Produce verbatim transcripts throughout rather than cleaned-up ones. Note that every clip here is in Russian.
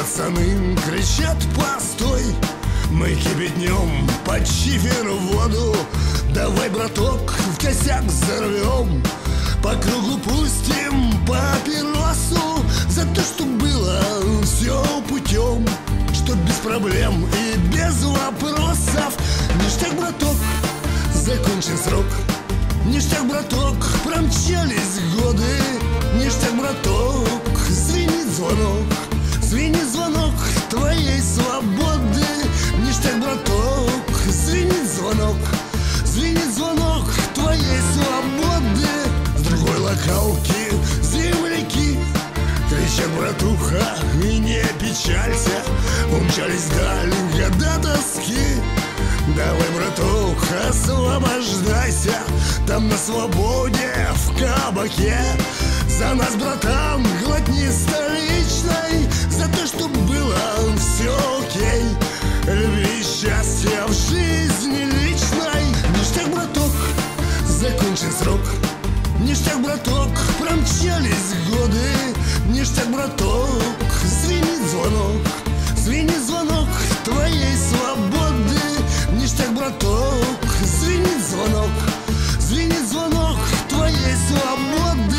пацаны кричат: постой! Мы кипятнем под шифер воду. Давай, браток, в косяк взорвем, по кругу пустим папиросу за то, что было все путем, что без проблем и без вопросов. Ништяк, браток, закончен срок. Ништяк, браток, промчались годы. Ништяк, браток, звенит звонок. Звенит звонок твоей свободы. Ништяк, браток, звенит звонок. Звенит звонок твоей свободы. С другой локалки земляки кричат: братуха, и не печалься. Умчались вдаль года тоски. Давай, братух, освобождайся. Там на свободе в кабаке за нас, братан, глотни столичной. За то, что было все окей, любви и счастья в жизни личной. Ништяк, браток, закончен срок. Ништяк, браток, промчались годы. Ништяк, браток, звенит звонок. Звенит звонок твоей свободы. Ништяк, браток, звенит звонок. Звенит звонок твоей свободы.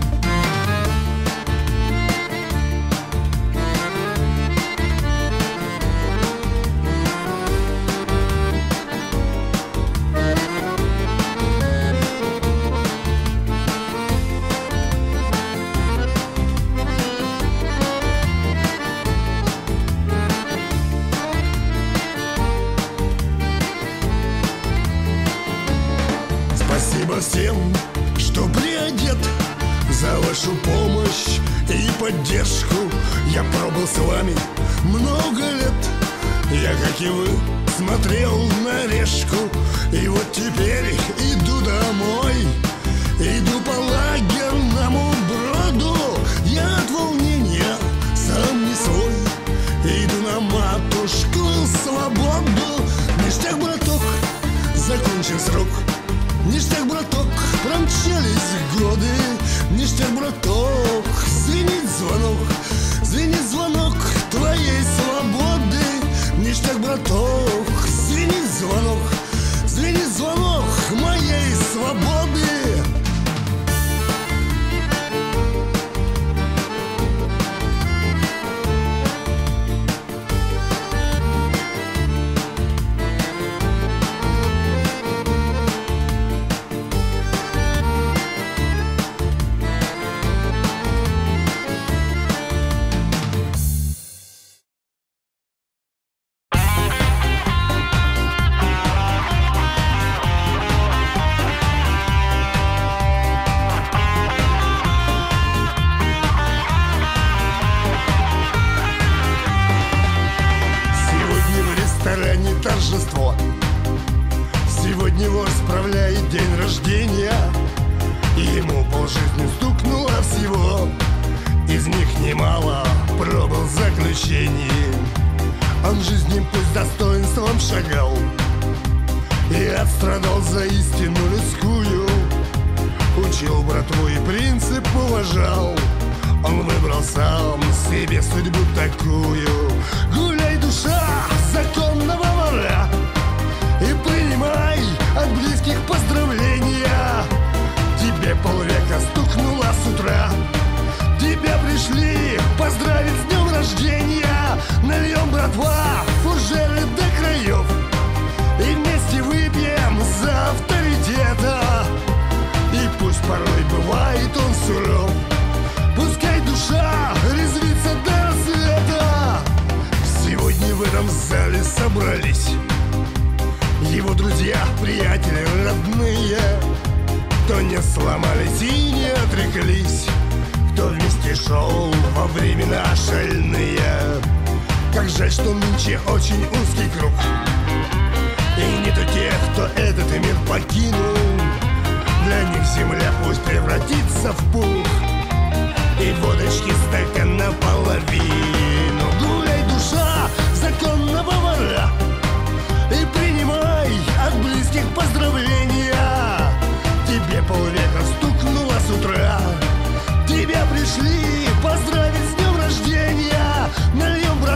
Спасибо всем, что приодет, за вашу помощь и поддержку. Я пробыл с вами много лет. Я, как и вы, смотрел на решку. И вот теперь иду домой. Иду по лагерному броду. Я от волнения сам не свой. Иду на матушку свободу. Ништяк, браток, закончен срок. Ништяк, браток, промчались годы. Ништяк, браток, звенит звонок. Звенит звонок твоей свободы. Ништяк, браток, звенит звонок. Звенит звонок моей свободы. Торжество. Сегодня его справляет день рождения. Ему полжизни стукнуло всего. Из них немало пробыл заключений. Он жизнью пусть достоинством шагал и отстрадал за истину людскую. Учил братву и принцип уважал. Он выбрал сам себе судьбу такую. Гуляй, душа законного вора, и принимай от близких поздравления. Тебе полвека стукнуло с утра. Тебя пришли поздравить с днем рождения. Нальем, братва, фужеры до краев и вместе выпьем за авторитета. И пусть порой бывает он суров, пускай душа резвится до рассвета. Сегодня в этом зале собрались его друзья, приятели, родные, кто не сломались и не отреклись, кто вместе шел во времена шальные. Как жаль, что нынче очень узкий круг, и нету тех, кто этот мир покинул. Для них земля пусть превратится в пух, и водочки стакан наполовину. Гуляй, душа законного вора, и принимай от близких поздравления. Тебе полвека стукнуло с утра. Тебя пришли поздравить с днем рождения. Нальем,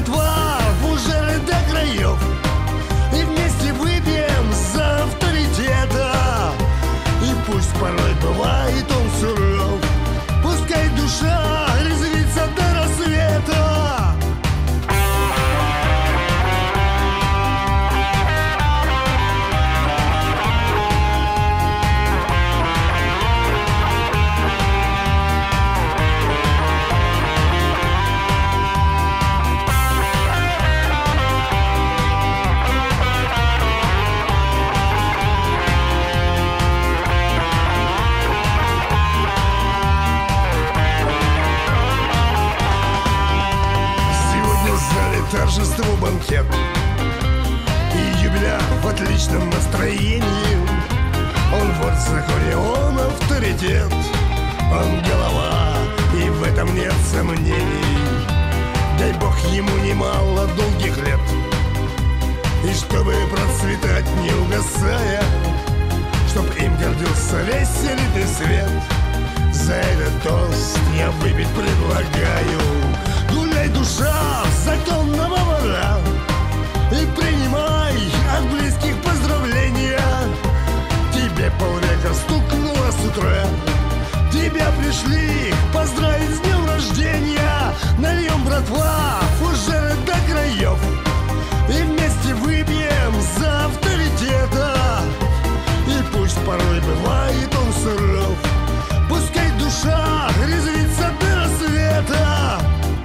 торжеству банкет. И юбиляр в отличном настроении. Он вор в законе, он авторитет. Он голова, и в этом нет сомнений. Дай Бог ему немало долгих лет. И чтобы процветать не угасая, чтоб им гордился весь элитный свет. За этот тост я выпить предлагаю. Гуляй, душа, законного вора, и принимай от близких поздравления. Тебе полвека стукнуло с утра, тебя пришли поздравить с днем рождения. Нальем, братва, фужеры до краев, и вместе выпьем за авторитета. И пусть порой бывает он суров, пускай душа резвится до рассвета.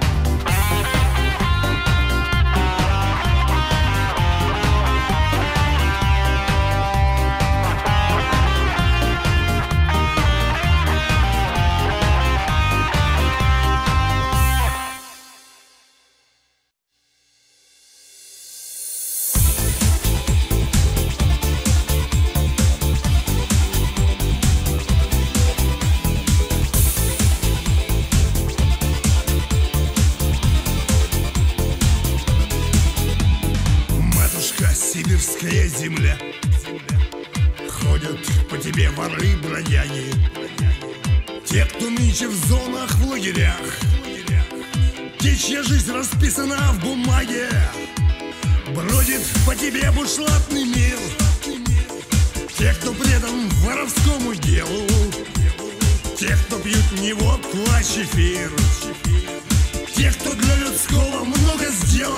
Сибирская земля, ходят по тебе воры, бродяги, те, кто нынче в зонах, в лагерях, те, чья жизнь расписана в бумаге. Бродит по тебе бушлатный мир, те, кто предан воровскому делу, те, кто пьют не водку, а чефир, те, кто для людского много сделал.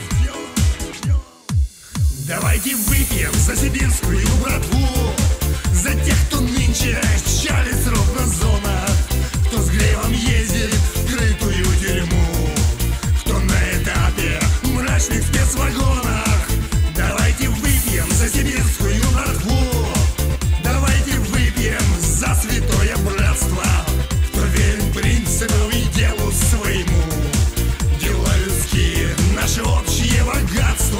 Давайте выпьем за сибирскую братву, за тех, кто нынче чалит срок на зонах, кто с гребом ездит в крытую тюрьму, кто на этапе мрачных спецвагонах. Давайте выпьем за сибирскую братву, давайте выпьем за святое братство, кто верен принципу и делу своему. Дела людские, наше общее богатство.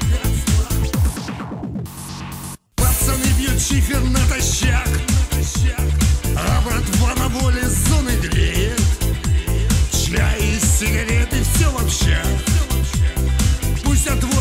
Шифер натощак, а братва на воле зоны греет. Чай, сигареты, все в общак. Пусть отводят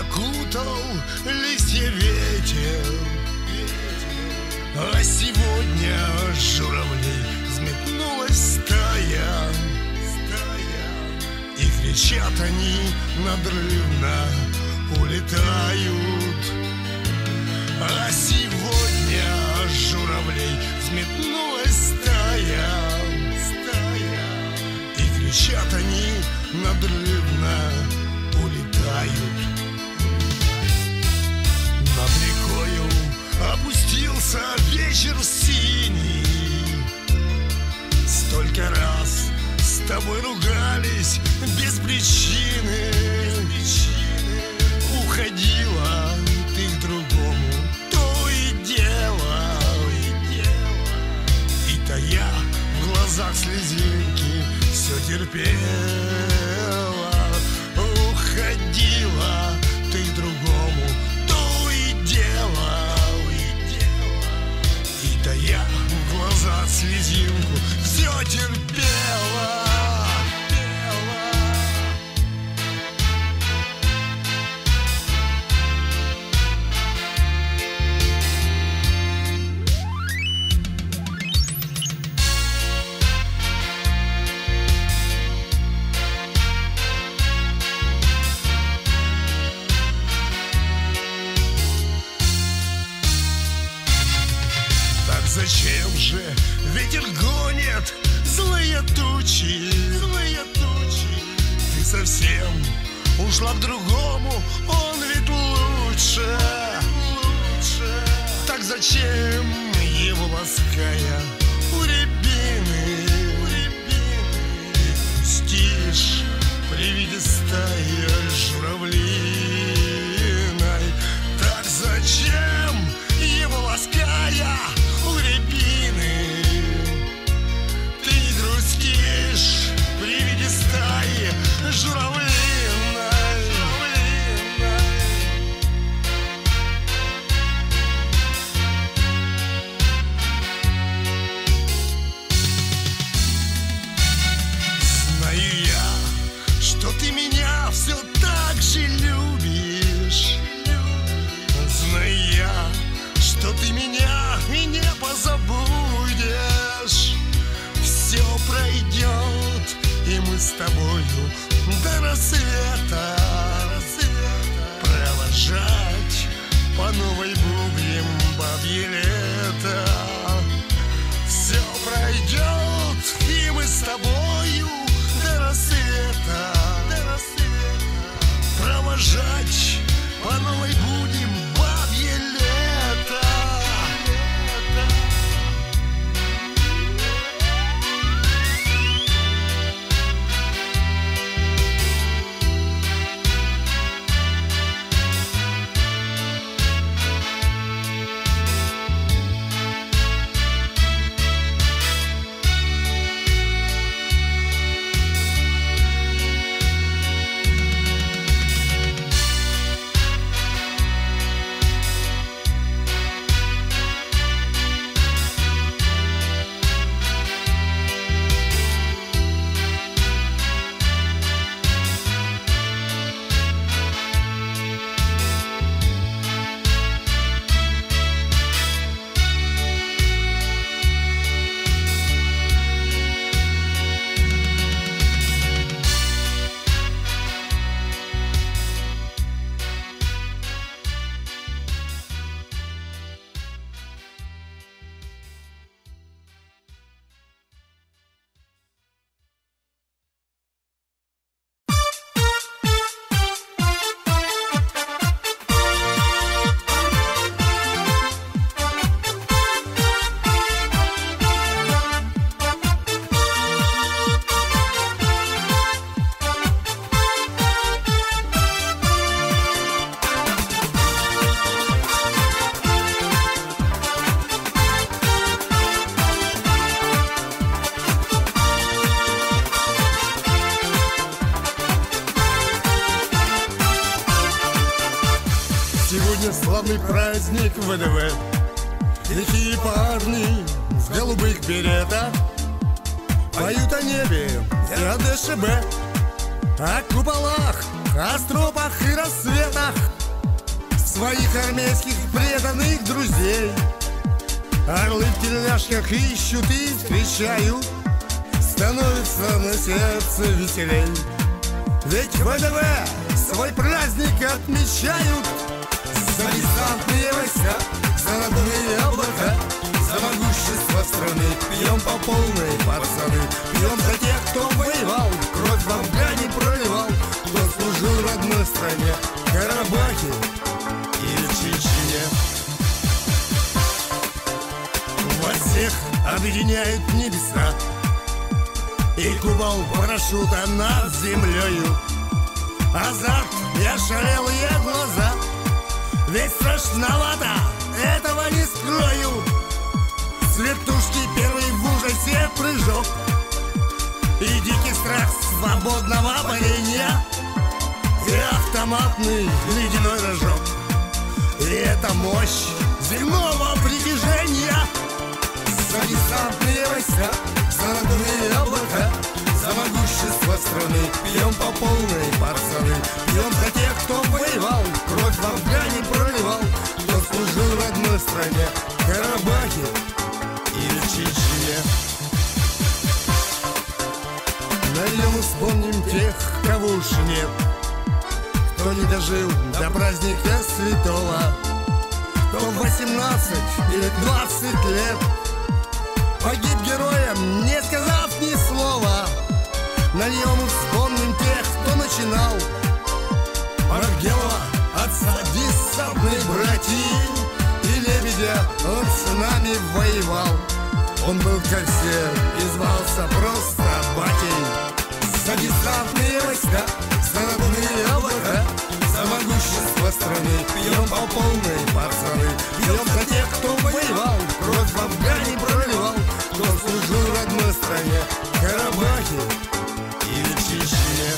окутал листья ветер. А сегодня журавлей взметнулась стая, и кричат они надрывно, улетают. А сегодня журавлей взметнулась стая, и кричат они надрывно, улетают. Над рекою опустился вечер синий. Столько раз с тобой ругались без причины. Уходила ты к другому, то и дело. И тая в глазах слезинки все терпела. Уходила ты к другому, то и дело. И тая в глазах слезинку все терпела. Зачем же ветер гонит злые тучи, злые тучи? Ты совсем ушла к другому, он ведь лучше, лучше. Так зачем его лаская у рябины, у рябины? Ты грустишь при виде стаи журавлиной. Так зачем его лаская у рябины? Ты грустишь при виде стаи журавлиной. Знаю я, что ты меня все так же любишь. Знаю я, что ты меня и не позабудешь. Все пройдет, и мы с тобою до рассвета провожать по новой будем бабье лето. Все пройдет, и мы с тобою до рассвета провожать по новой будем бабье лето. Сегодня славный праздник ВДВ. Лихие парни в голубых беретах поют о небе и о ДШБ, о куполах, о стропах и рассветах. своих армейских преданных друзей. Орлы в тельняшках ищут и встречают, становится на сердце веселей. Ведь ВДВ свой праздник отмечают. За десантные войска, за родные облака, за могущество страны. Пьем по полной, пацаны, пьем за тех, кто воевал, кровь в Афгане проливал, кто служил родной стране, в Карабахе или в Чечне. Вас всех объединяют небеса и купол парашюта над землею. Азарт и ошалелые глаза, ведь страшновато, этого не скрою. С вертушки первый в ужасе прыжок и дикий страх свободного парения, и автоматный ледяной рожок. И это мощь земного притяжения. За десантные войска, за родные облака, за могущество страны. Пьем по полной, пацаны, пьем за тех, кто воевал, кровь в Афгане проливал, кто служил родной стране, в Карабахе или в Чечне. Нальем и вспомним тех, кого уж нет, кто не дожил до праздника святого, кто в восемнадцать или двадцать лет погиб героем, не сказав ни слова. Нальем и вспомним тех, кто начинал Маргела, отца десантной братьи, и Лебедя, он с нами воевал. Он был как все и звался просто батей. За десантные войска, за родные облака, за могущество страны. Пьем по полной, пацаны, пьем за тех, кто воевал, кровь в Афгане проливал, кто служил родной стране, в Карабахе или в Чечне.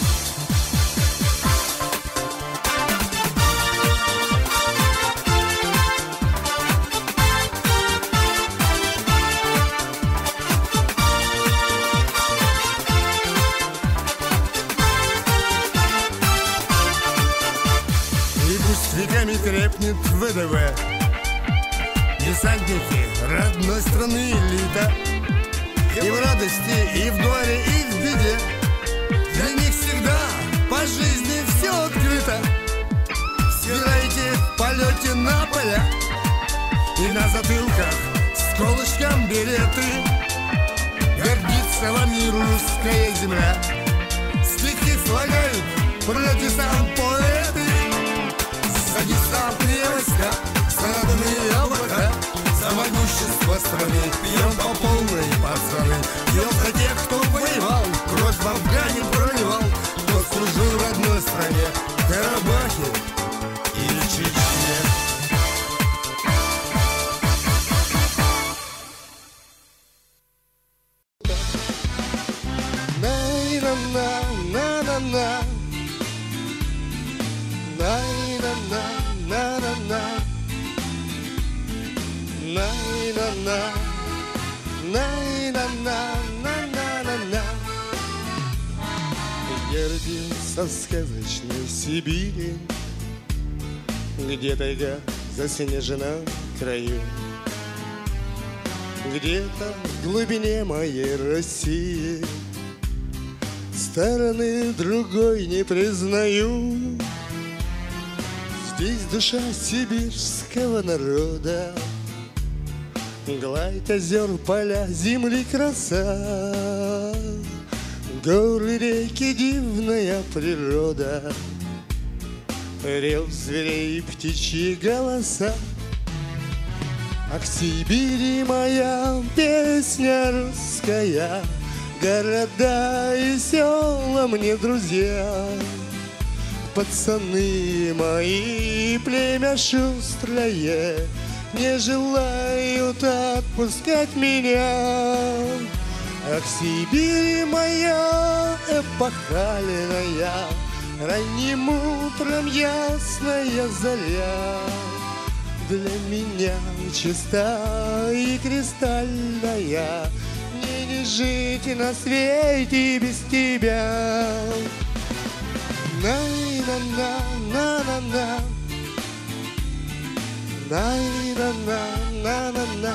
Веками крепнет ВДВ, десантники родной страны элита. И в радости, и в горе, и в беде для них всегда по жизни все открыто. Собирайте в полете на поля и на затылках с колышком береты. Гордится вами русская земля, стихи слагают про десант поэты. За десантные войска, за родные облака, за могущество страны. Пьем по полной, пацаны, пьем за тех, кто воевал, кровь в Афгане проливал, кто служил родной стране, в Карабахе или в Чечне. На-на-на-на-на-на, на-на-на-на-на-на, на-на-на, на-на-на-на-на-на. Я родился в сказочной Сибири, где тайга заснежена в краю. Где-то в глубине моей России стороны другой не признаю. Здесь душа сибирского народа, гладь озер, поля, земли краса, горы, реки, дивная природа, рев зверей, птичьи голоса. А к Сибири моя песня русская, города и села мне друзья. Пацаны мои, племя шустрое, не желают отпускать меня. А к Сибири моя эпохальная, ранним утром ясная заря для меня чиста и кристальная. Мне не жить на свете без тебя. На-на-на-на-на-на, На-на-на-на-на-на,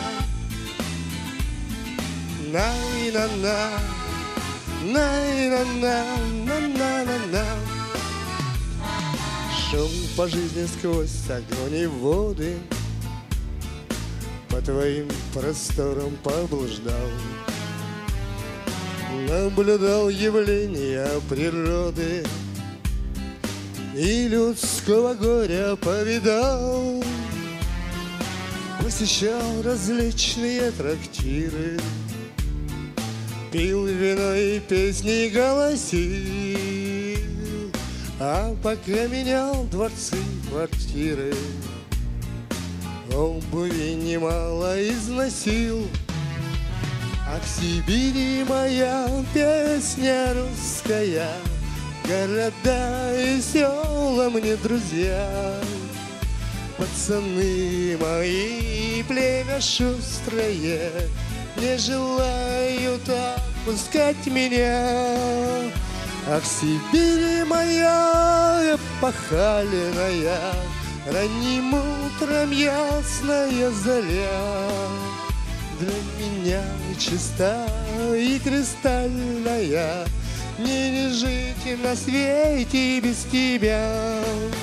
на-на-на, на-на-на-на-на-на. Шел по жизни сквозь огонь и воды, по твоим просторам поблуждал, наблюдал явления природы и людского горя повидал. Посещал различные трактиры, пил вино и песни голосил, а пока менял дворцы, квартиры, обуви немало износил. А в Сибири моя песня русская, города и села мне друзья. Пацаны мои, племя шустрое, не желают отпускать меня. А в Сибири моя эпохальная, ранним утром ясная заря для меня чиста и кристальная. Мне не жить на свете без тебя.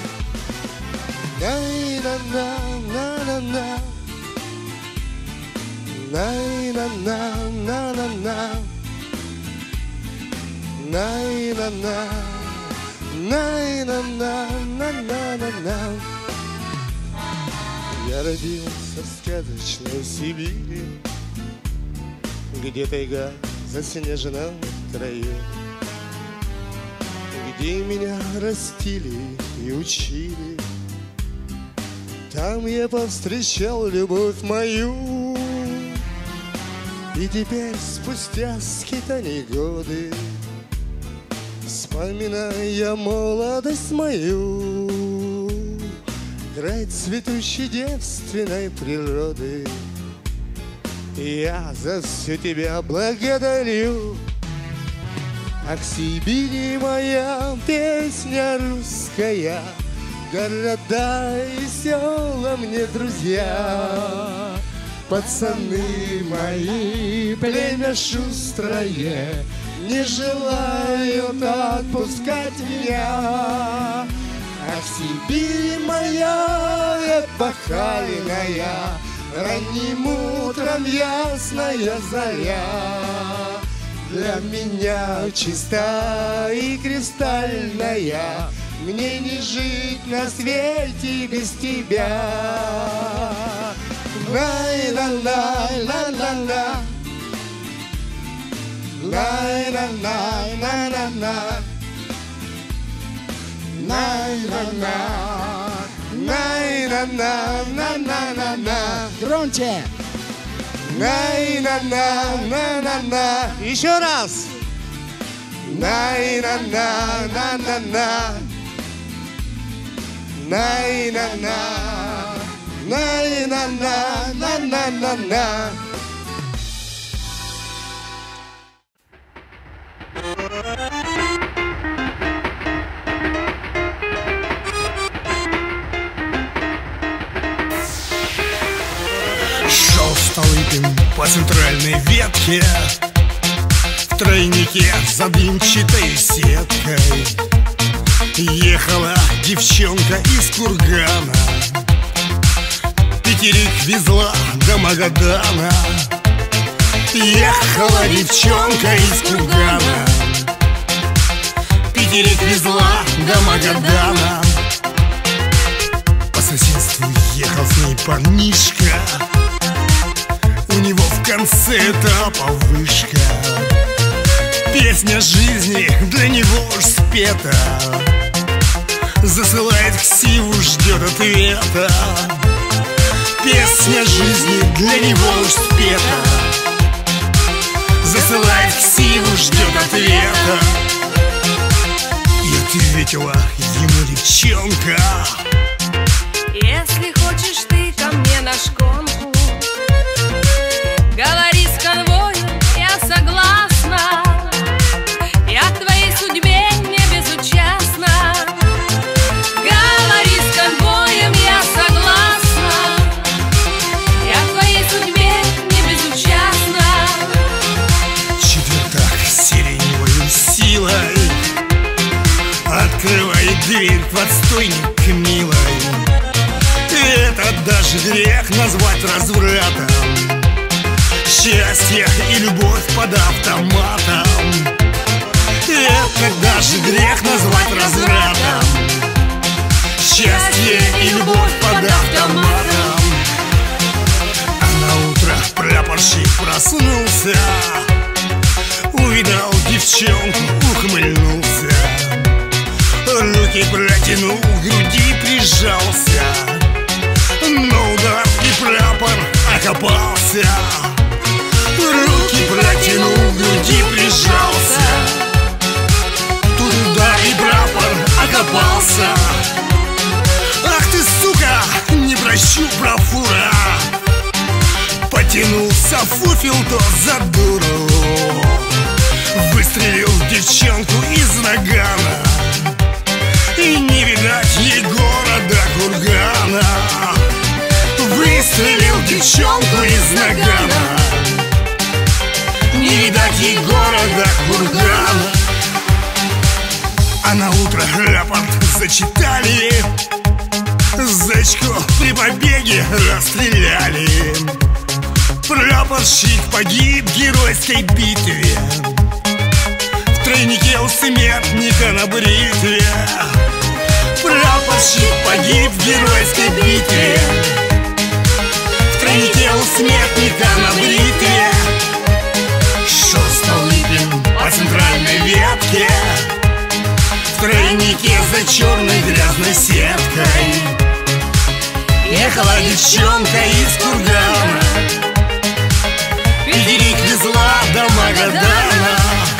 На-на-на-на-на-на, на-на-на-на-на-на, на-на-на, на-на-на-на-на-на. Я родился в сказочной Сибири, где тайга заснежена в краю, где меня растили и учили. Там я повстречал любовь мою, и теперь спустя скитаний годы, вспоминая молодость мою, край цветущей девственной природы, я за все тебя благодарю. А к Сибири моя песня русская, города и села мне друзья. Пацаны мои, племя шустрое, не желают отпускать меня. А в Сибири моя эпохальная, ранним утром ясная заря для меня чиста и кристальная. Мне не жить на свете без тебя. Лай-ла-лай-ла-ла-ла, лай-ла-лай-ла-ла-ла, лай-ла-ла, лай-ла-ла-ла-ла-ла. Громче! На-на-на-на-на-на. Еще раз. На-на-на-на-на-на. На-на-на. На-на-на-на-на-на-на. Шел Столыпин по центральной ветке, в тройнике за дымчатой сеткой. Ехала девчонка из Кургана, пятерик везла до Магадана. Ехала девчонка из Кургана, пятерик везла до Магадана. По соседству ехал с ней парнишка, у него в конце этапа вышка. Песня жизни для него уж спета, засылает ксиву, ждет ответа. Песня жизни для него уж спета, засылает ксиву, ждет ответа. И ответила ему девчонка: если хочешь ты ко мне на шконку, говори с конвоем, я согласна. Я к твоей судьбе не безучастна. Говори с конвоем, я согласна. в отстойник, милой. Это даже грех назвать развратом. Счастье и любовь под автоматом. Это даже грех назвать развратом. Счастье и любовь под автоматом. А на утро прапорщик проснулся, увидал девчонку, ухмыльнулся, руки протянул, к груди прижался. Но удар и прапор окопался. Руки протянул, к груди прижался. Тут удар и прапор окопался. Ах ты, сука, не прощу, бравура. Потянулся фуфел тот за дуру, выстрелил в девчонку из нагана. И не видать ей города кургана. Выстрелил девчонку из нагана. Не видать ей города кургана. А на утро рапорт зачитали, зачку при побеге расстреляли. Прапорщик погиб в геройской битве, в тройнике у смертника на бритве. Прапорщик погиб в геройской битве, в тройнике у смертника на бритве. Шел Столыпин по центральной ветке, в тройнике за черной грязной сеткой. Ехала девчонка из кургана, Питерик везла до Магадана.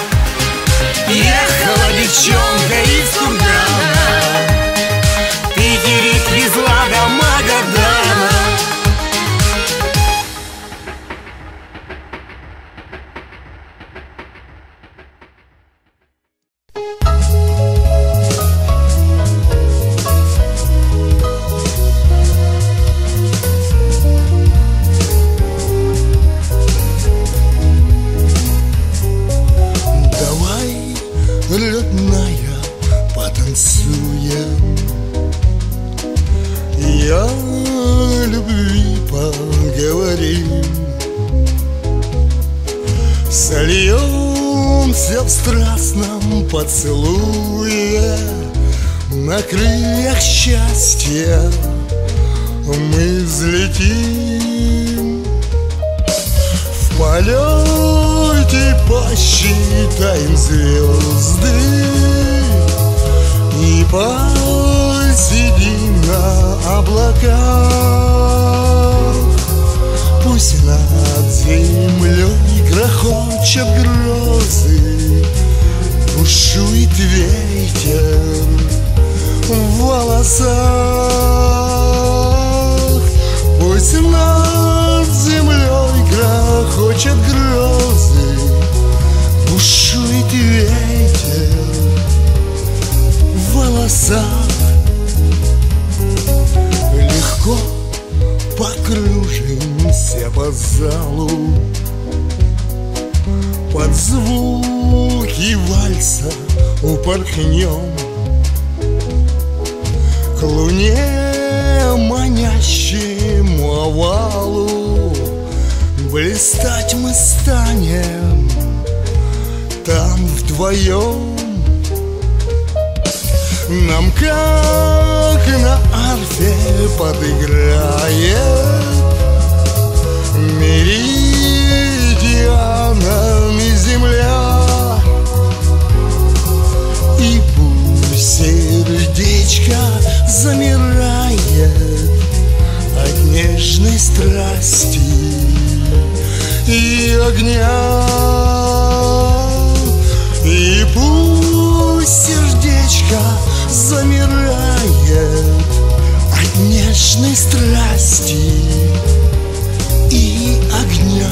Ехала девчонка из кургана, Питерик везла до Магадана. Родная, потанцуем, я любви поговорим, сольемся в страстном поцелуе, на крыльях счастья мы взлетим. В полете посчитаем звезды и посидим на облаках. Пусть над землей грохочут грозы, бушует ветер в волосах. Пусть над землей грохочут грозы, бушует ветер в волосах. Легко покружимся по залу под звуки вальса, упорхнем к луне манящему овалу. Блистать мы станем там вдвоем. Нам как на арфе подыграет меридианами земля. И пусть сердечко замирает от нежной страсти и огня. И пусть сердечко замирает от нежной страсти и огня.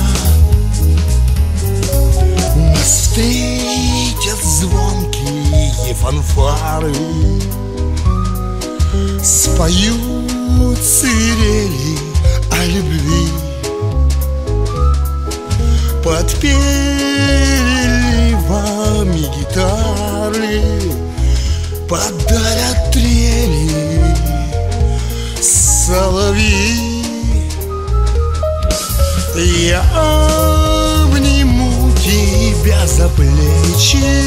Нас встретят звонкие фанфары, споют свирели о любви, под переливами гитары подарят трель соловьи. Я обниму тебя за плечи,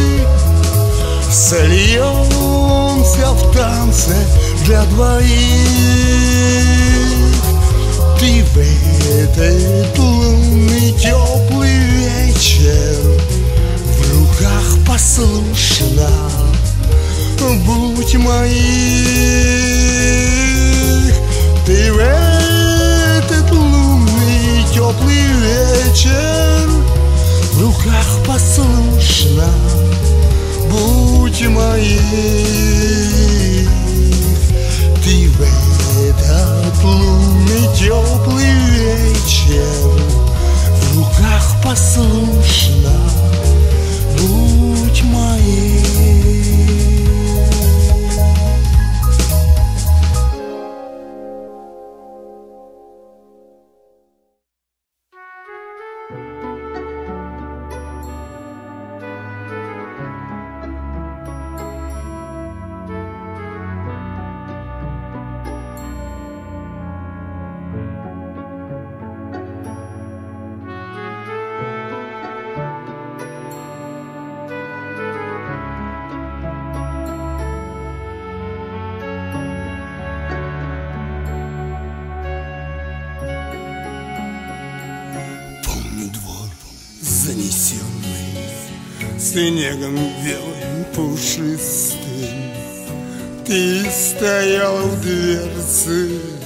сольемся в танце для двоих. Ты в этот лунный теплый вечер в руках послушна будь моих. Ты в этот лунный теплый вечер в руках послушна будь моих. Ты в этот лунный теплый вечер в руках послушна будь моей. Занесенный снегом белым пушистым, ты стояла в дверце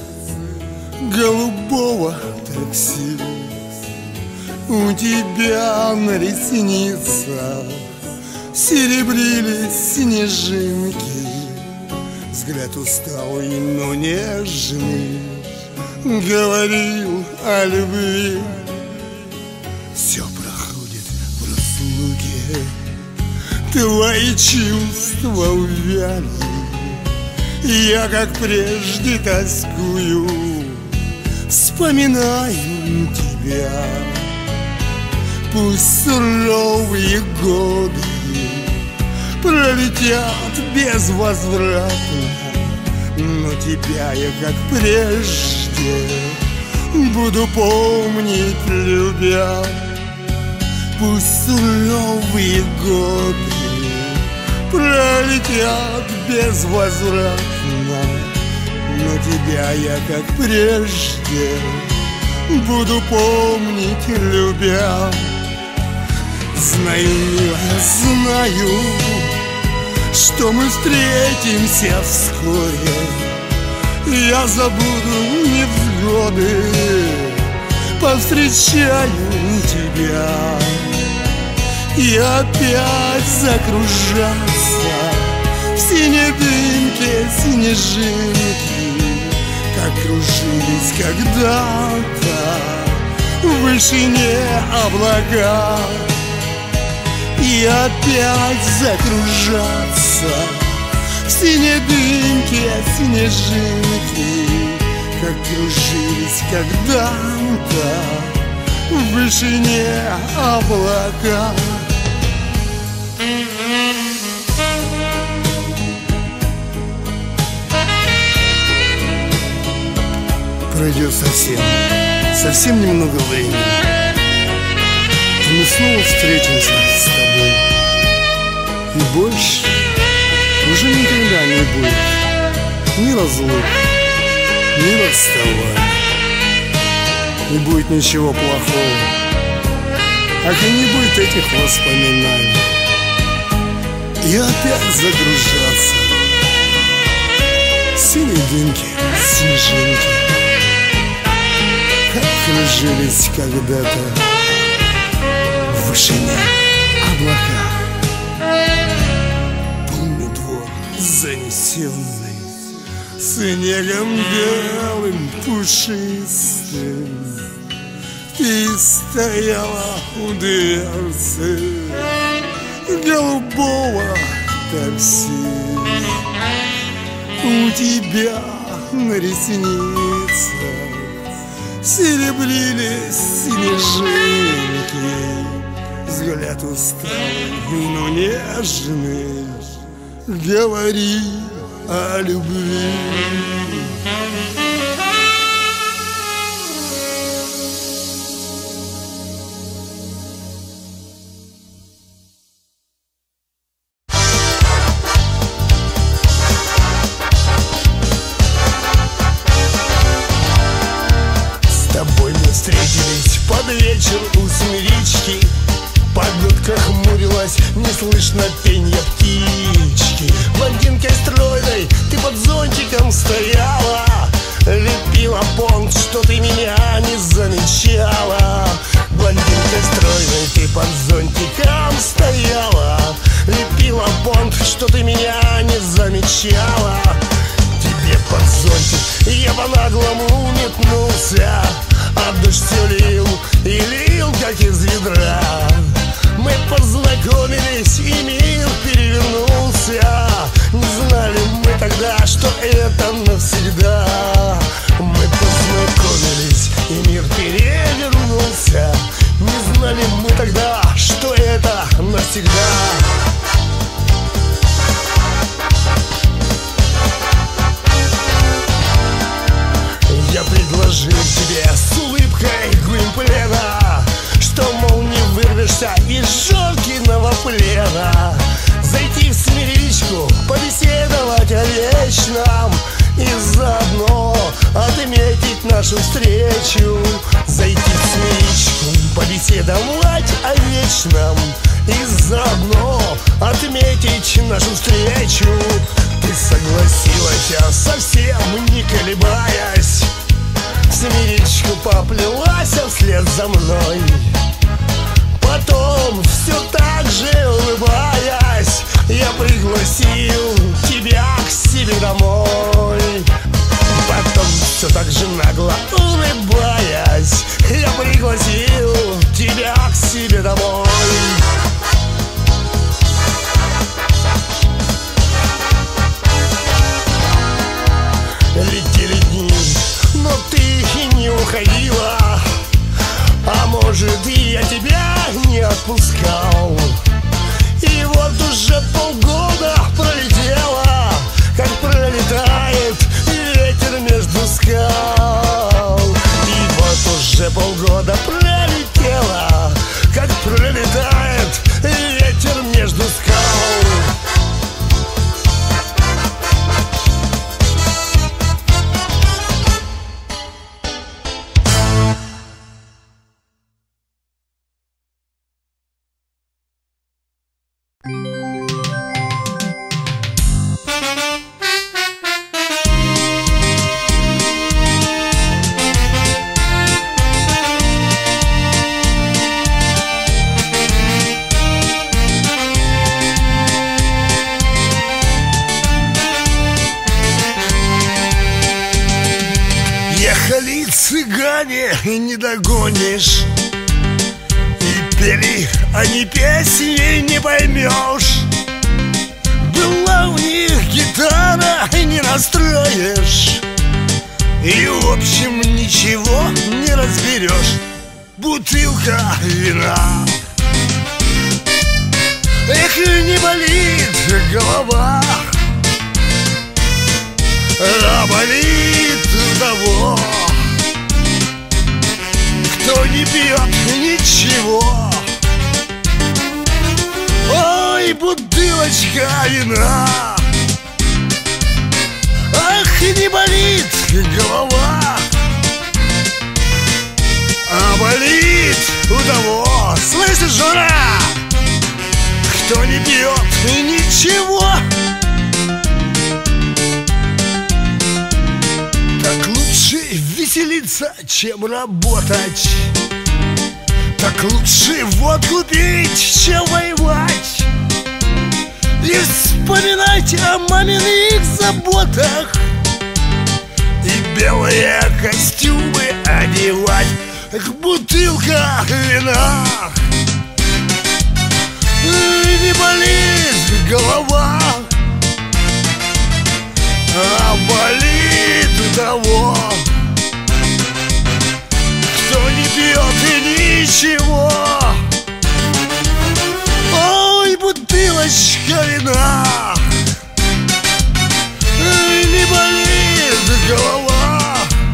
голубого такси. У тебя на ресницах серебрились снежинки, взгляд усталый, но нежный говорил о любви. Все проходит в разлуке, твои чувства увяли. Я, как прежде, тоскую, вспоминаю тебя. Пусть суровые годы пролетят безвозвратно, но тебя я, как прежде, буду помнить, любя. Пусть суровые годы пролетят безвозвратно, но тебя я, как прежде, буду помнить, любя. Знаю, милая, знаю, что мы встретимся вскоре. Я забуду невзгоды, повстречаю тебя и опять закружаться в синей дымке снежинки, как кружились когда-то в вышине облака. И опять закружаться в синей дымке снежинки, как кружились когда-то в вышине облака. Пройдет совсем, совсем немного времени, и мы снова встретимся с тобой. И больше уже никогда не будет ни разлук, ни расставания. Не будет ничего плохого, а не будет этих воспоминаний. И опять загружаться в синей дымке снежинки, как кружились когда-то в вышине облака. Помню двор занесенный снегом белым пушистым, ты стояла у дверцы голубого такси. У тебя на ресницах серебрились снежинки, взгляд усталый, но нежный говори о любви. под вечер у смирички. Погодка хмурилась, не слышно пенья птички. Блондинкой стройной ты под зонтиком стояла, лепила понт, что ты меня не замечала. Блондинкой стройной ты под зонтиком стояла, лепила понт, что ты меня не замечала. Тебе под зонтик я по-наглому метнулся, а дождь все лил и лил, как из ведра. Мы познакомились, и мир перевернулся. Не знали мы тогда, что это навсегда. Мы познакомились, и мир перевернулся. Не знали мы тогда, что это навсегда. Я предложил тебе с улыбкой гуимплена, что, мол, не вырвешься из жёлкиного плена. Зайти в смиричку, побеседовать о вечном и заодно отметить нашу встречу. Зайти в смиричку, побеседовать о вечном и заодно отметить нашу встречу. Ты согласилась, совсем не колебаясь, в смиричку поплелась вслед за мной. Потом, все так же улыбаясь, я пригласил тебя к себе домой. Потом, все так же нагло улыбаясь, я пригласил тебя к себе домой. Летели дни, но ты не уходила, а может, и я тебя не отпускал. И вот уже полгода пролетело, как пролетает ветер между скал. И вот уже полгода пролетело, как пролетает ветер между скал. Ехали цыгане, не догонишь, и пели они песни, не поймешь. Была у них гитара, не настроишь, и в общем ничего не разберешь. Бутылка вина, эх, не болит голова, а болит того, кто не пьет ничего. Ой, бутылочка вина, ах, не болит голова, а болит у того, слышишь, жура, кто не пьет ничего. Так лучше веселиться, чем работать. Так лучше водку пить, чем воевать. И вспоминать о маминых заботах, и белые костюмы одевать. Эх, бутылка вина, и не болит голова, а болит у того, кто не пьет и ничего. Ой, бутылочка вина, и не болит голова,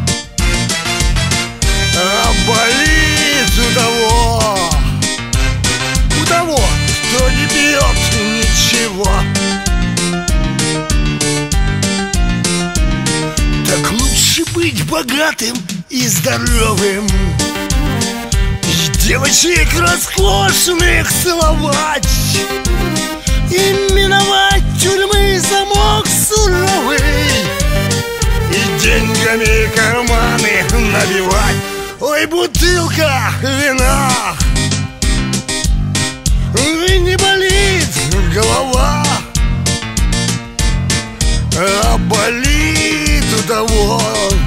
а болит у того, у того, кто не пьет ничего. Так лучше быть богатым и здоровым, девочек роскошных целовать и миновать тюрьмы замок суровый, и деньгами карманы набивать. Ой, бутылка вина, и не болит голова, а болит у того,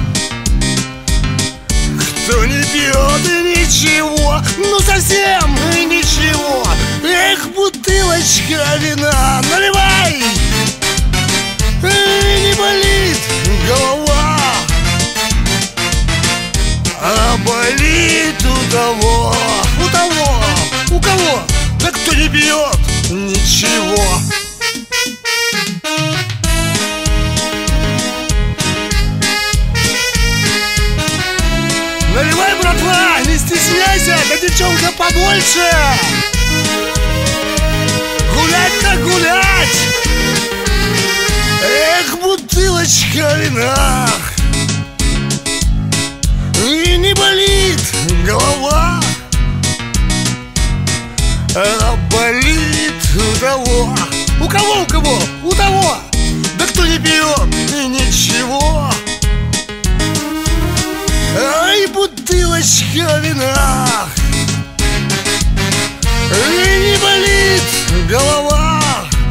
кто не пьет и ничего, ну совсем и ничего. Эх, бутылочка вина, наливай, и не болит голова, а болит у того, у того, у кого, да кто не пьет ничего. Наливай, братва, не стесняйся, да девчонка побольше. Гулять-то гулять. Эх, бутылочка вина, и не болит голова, а болит у того. У кого, у кого? У того, да кто не пьет и ничего. Ай, бутылочка вина, и не болит голова,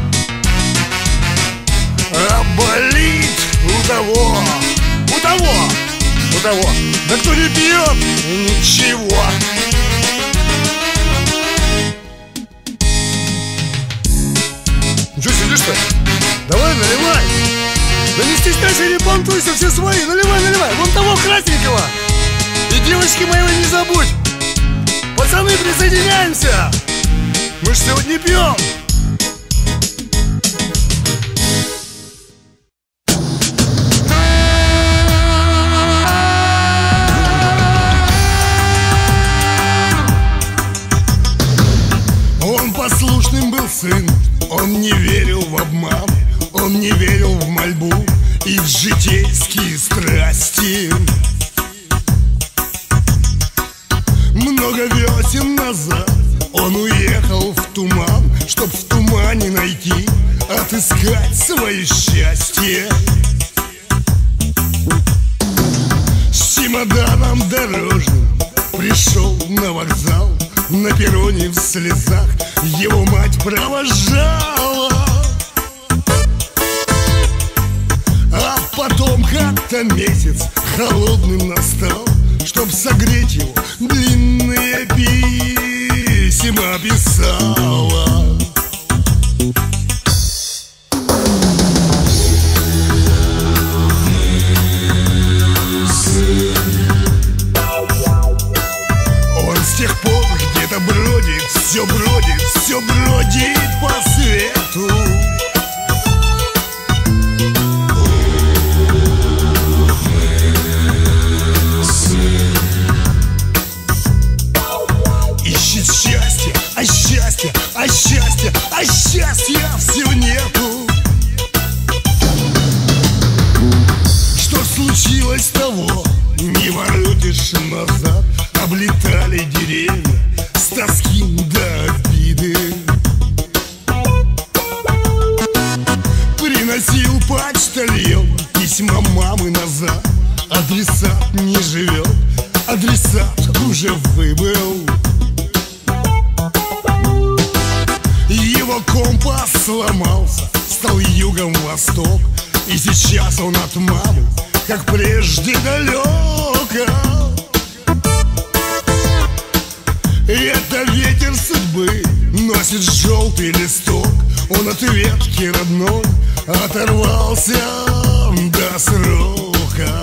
а болит у того, у того, у того, да кто не пьет ничего. Чё сидишь-то? Давай, наливай. Да не стесняйся, не понтуйся, все свои. Наливай, наливай, вон того красненького. И девочки моего не забудь. Пацаны, присоединяемся. Мы ж сегодня пьем. Он послушным был сын, он не верил в обман, он не верил в мольбу и в житейские страсти. Много весен назад он уехал в туман, чтоб в тумане найти, отыскать свое счастье. С чемоданом дорожным пришел на вокзал, на перроне в слезах его мать провожала. А потом как-то месяц холодным настал, чтоб согреть его, длинные письма писала. Он с тех пор где-то бродит, все бродит, все бродит по свету. Ищет счастье, а счастье, а счастье, а счастья все нету. Что случилось, того не воротишь назад. Облетали деревья с тоски до обиды. Приносил почтальон письма мамы назад. Адресат не живет, адресат уже выбыл. Его компас сломался, стал югом восток, и сейчас он от мамы, как прежде, далеко. И это ветер судьбы носит желтый листок. Он от ветки родной оторвался до срока.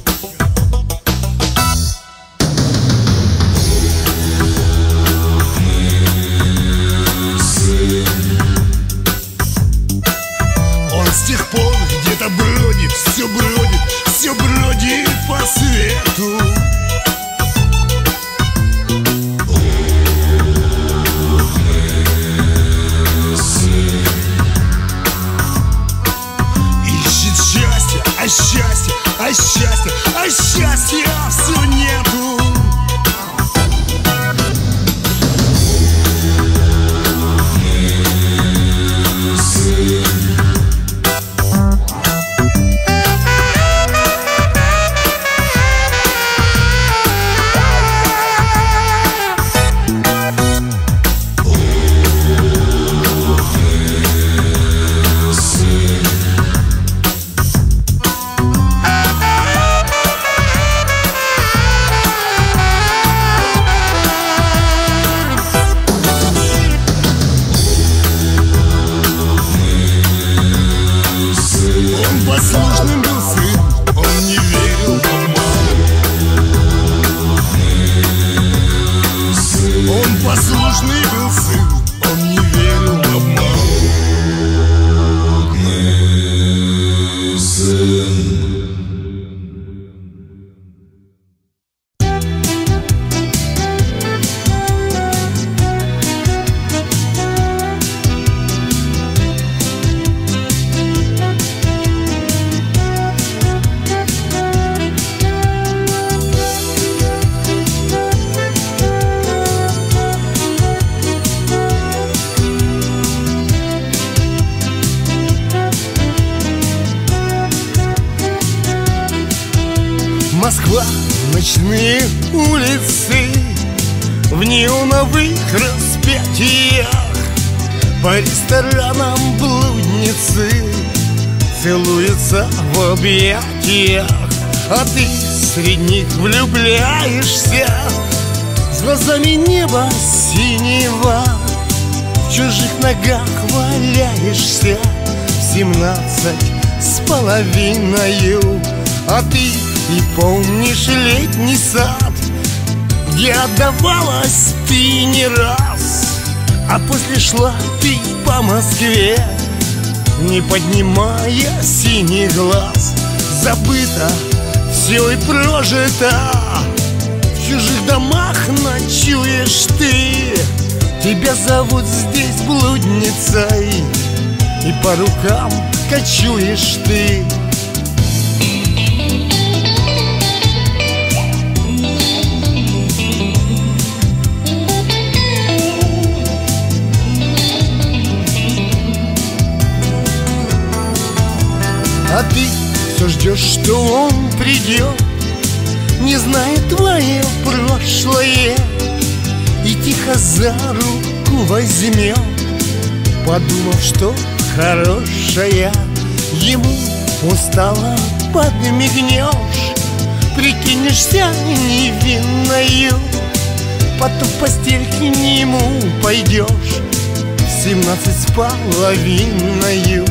Он с тех пор где-то бродит, все бродит, все бродит по свету. Ищет счастье, а счастье, а счастье Москва, ночные улицы в неоновых распятиях, по ресторанам блудницы целуются в объятиях, а ты среди них влюбляешься с глазами неба синего, в чужих ногах валяешься в семнадцать с половиною. А ты и помнишь летний сад, где отдавалась ты не раз, а после шла ты по Москве, не поднимая синих глаз. Забыто все и прожито, в чужих домах ночуешь ты. Тебя зовут здесь блудницей, и по рукам кочуешь ты. А ты все ждешь, что он придет, не зная твое прошлое, и тихо за руку возьмет, подумав, что хорошая. Ему устало подмигнешь, прикинешься невинною, потом в постель к нему пойдешь в семнадцать с половиною.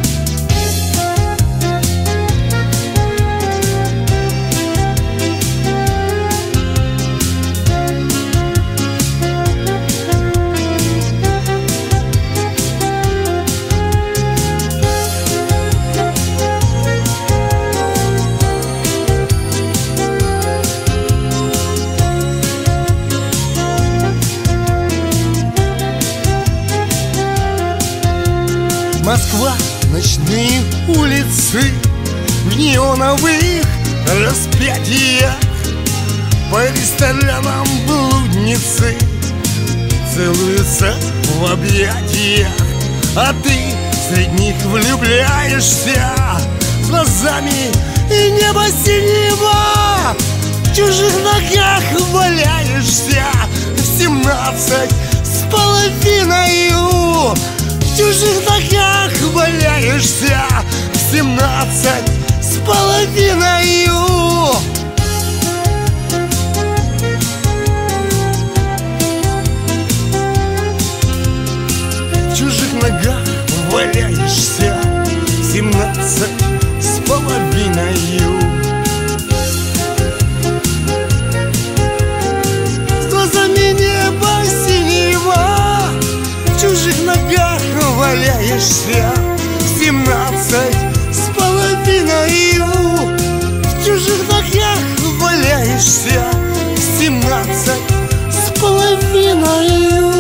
Москва, ночные улицы в неоновых распятиях, по ресторанам блудницы целуются в объятиях, а ты среди них влюбляешься с глазами и небо синего, в чужих ногах валяешься в семнадцать с половиною. В чужих ногах валяешься в семнадцать с половиною. В чужих ногах валяешься в семнадцать с половиною. С глазами неба синего, в чужих ногах валяешься в семнадцать с половиною. В чужих ногах валяешься в семнадцать с половиною.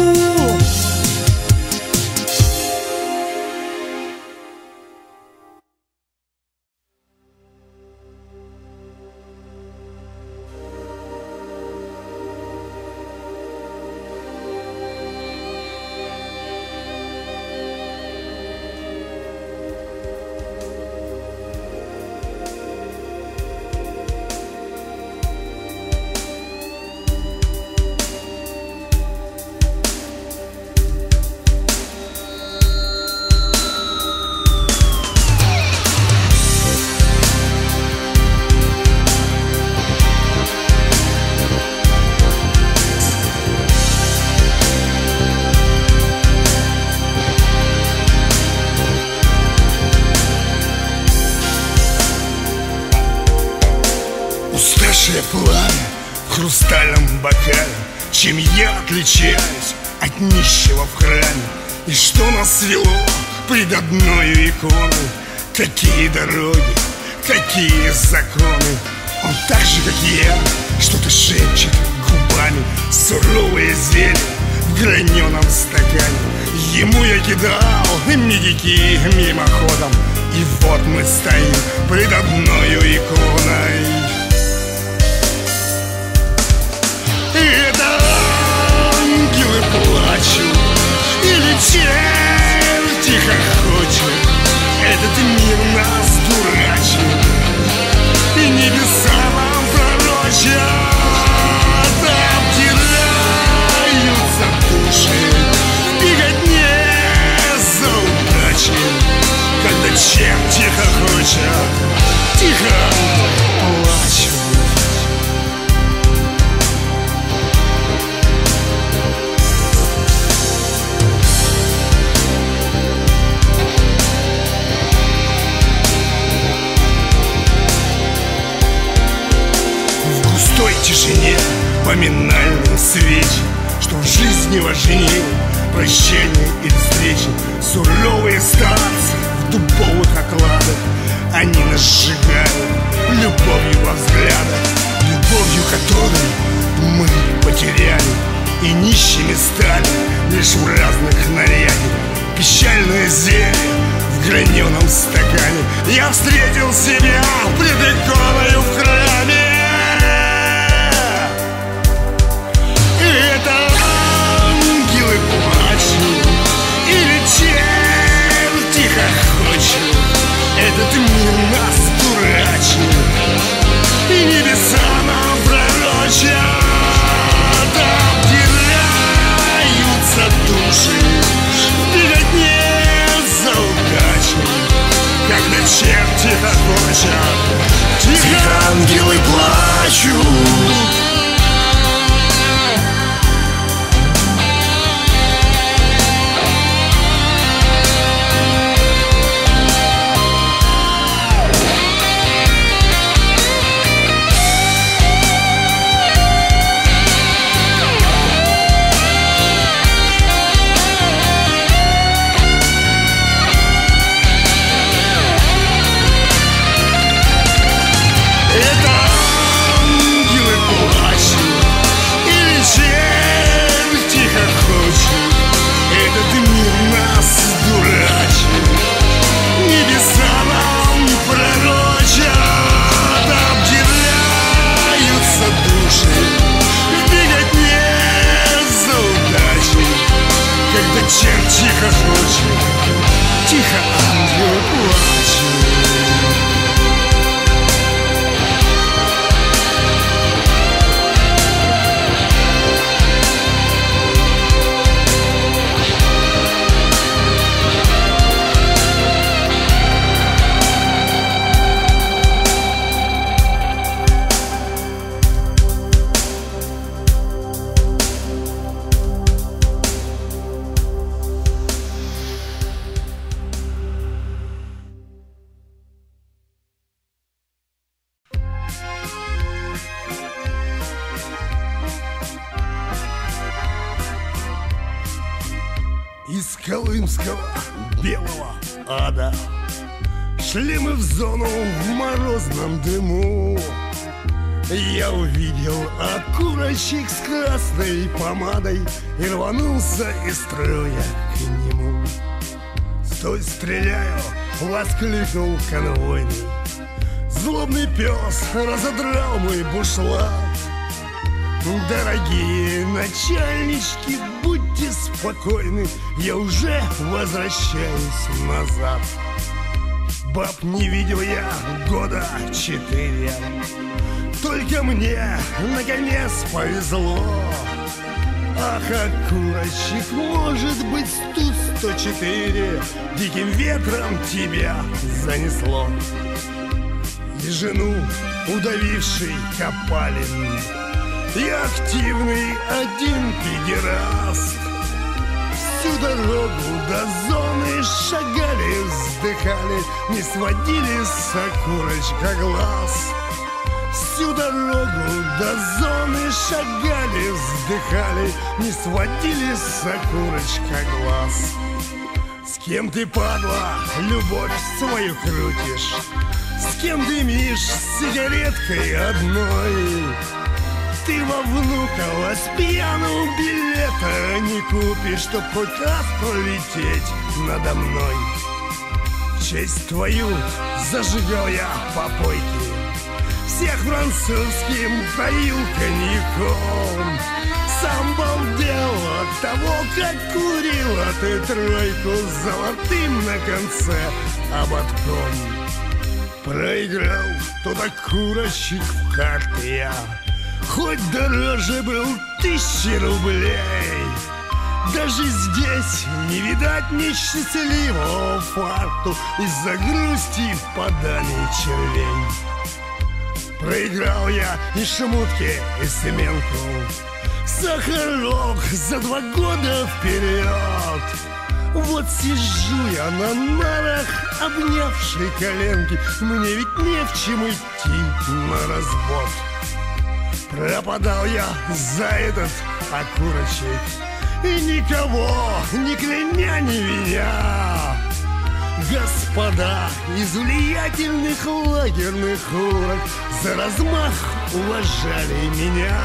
Уставшее пламя в хрустальном бокале, чем я отличаюсь от нищего в храме? И что нас свело пред одной иконой? Какие дороги, какие законы? Он так же, как я, что-то шепчет губами, суровые зелья в граненом стакане. Ему я кидал медики мимоходом, и вот мы стоим пред одной иконой. Это ангелы плачут, или черти хохочут. Этот мир нас дурачит, и небеса нам В той тишине поминальной свечи, что в жизни важнее прощения и встречи. Суровые старцы в дубовых окладах, они нас сжигают любовью во взглядах, любовью которой мы потеряли и нищими стали лишь в разных нарядах. Печальное зелье в граненом стакане я встретил себя пред иконою в храме. И это ангелы плачут, или черти хохочут. Этот мир нас дурачит, и небеса нам пророчат. Обдираются души в беготне за удачей, когда черти хохочут. Тихо ангелы плачут. Черти хохочут, тихо ангелы плачут. Из колымского белого ада шли мы в зону в морозном дыму. Я увидел окурочек с красной помадой и рванулся из строя к нему. «Стой, стреляю!» — воскликнул конвойный. Злобный пес разодрал мой бушлат. Дорогие начальнички, будьте спокойны, я уже возвращаюсь назад. Баб не видел я года четыре, только мне наконец повезло. Ах, окурочек, может быть, тут сто четыре, диким ветром тебя занесло. И жену, удавивший Копалин, и активный один педераст. Всю дорогу до зоны шагали, вздыхали, не сводили с окурочка глаз. Всю дорогу до зоны шагали, вздыхали, не сводили с окурочка глаз. С кем ты, падла, любовь свою крутишь? С кем дымишь сигареткой одной? Ты во Внуково с пьяну билета не купишь, чтоб хоть раз пролететь надо мной. В честь твою зажигал я попойки, всех французским поил коньяком. Сам балдел от того, как курила ты тройку с золотым на конце ободком. Проиграл тот окурочек в карты я, хоть дороже был тысячи рублей. Даже здесь не видать ни счастливого фарту из-за грусти в подании червей. Проиграл я и шмутки, и семенку, сахарок за два года вперед. Вот сижу я на нарах, обнявший коленки, мне ведь не в чем идти на развод. пропадал я за этот окурочек, и никого, ни кляня, ни виня. Господа из влиятельных лагерных урок за размах уважали меня.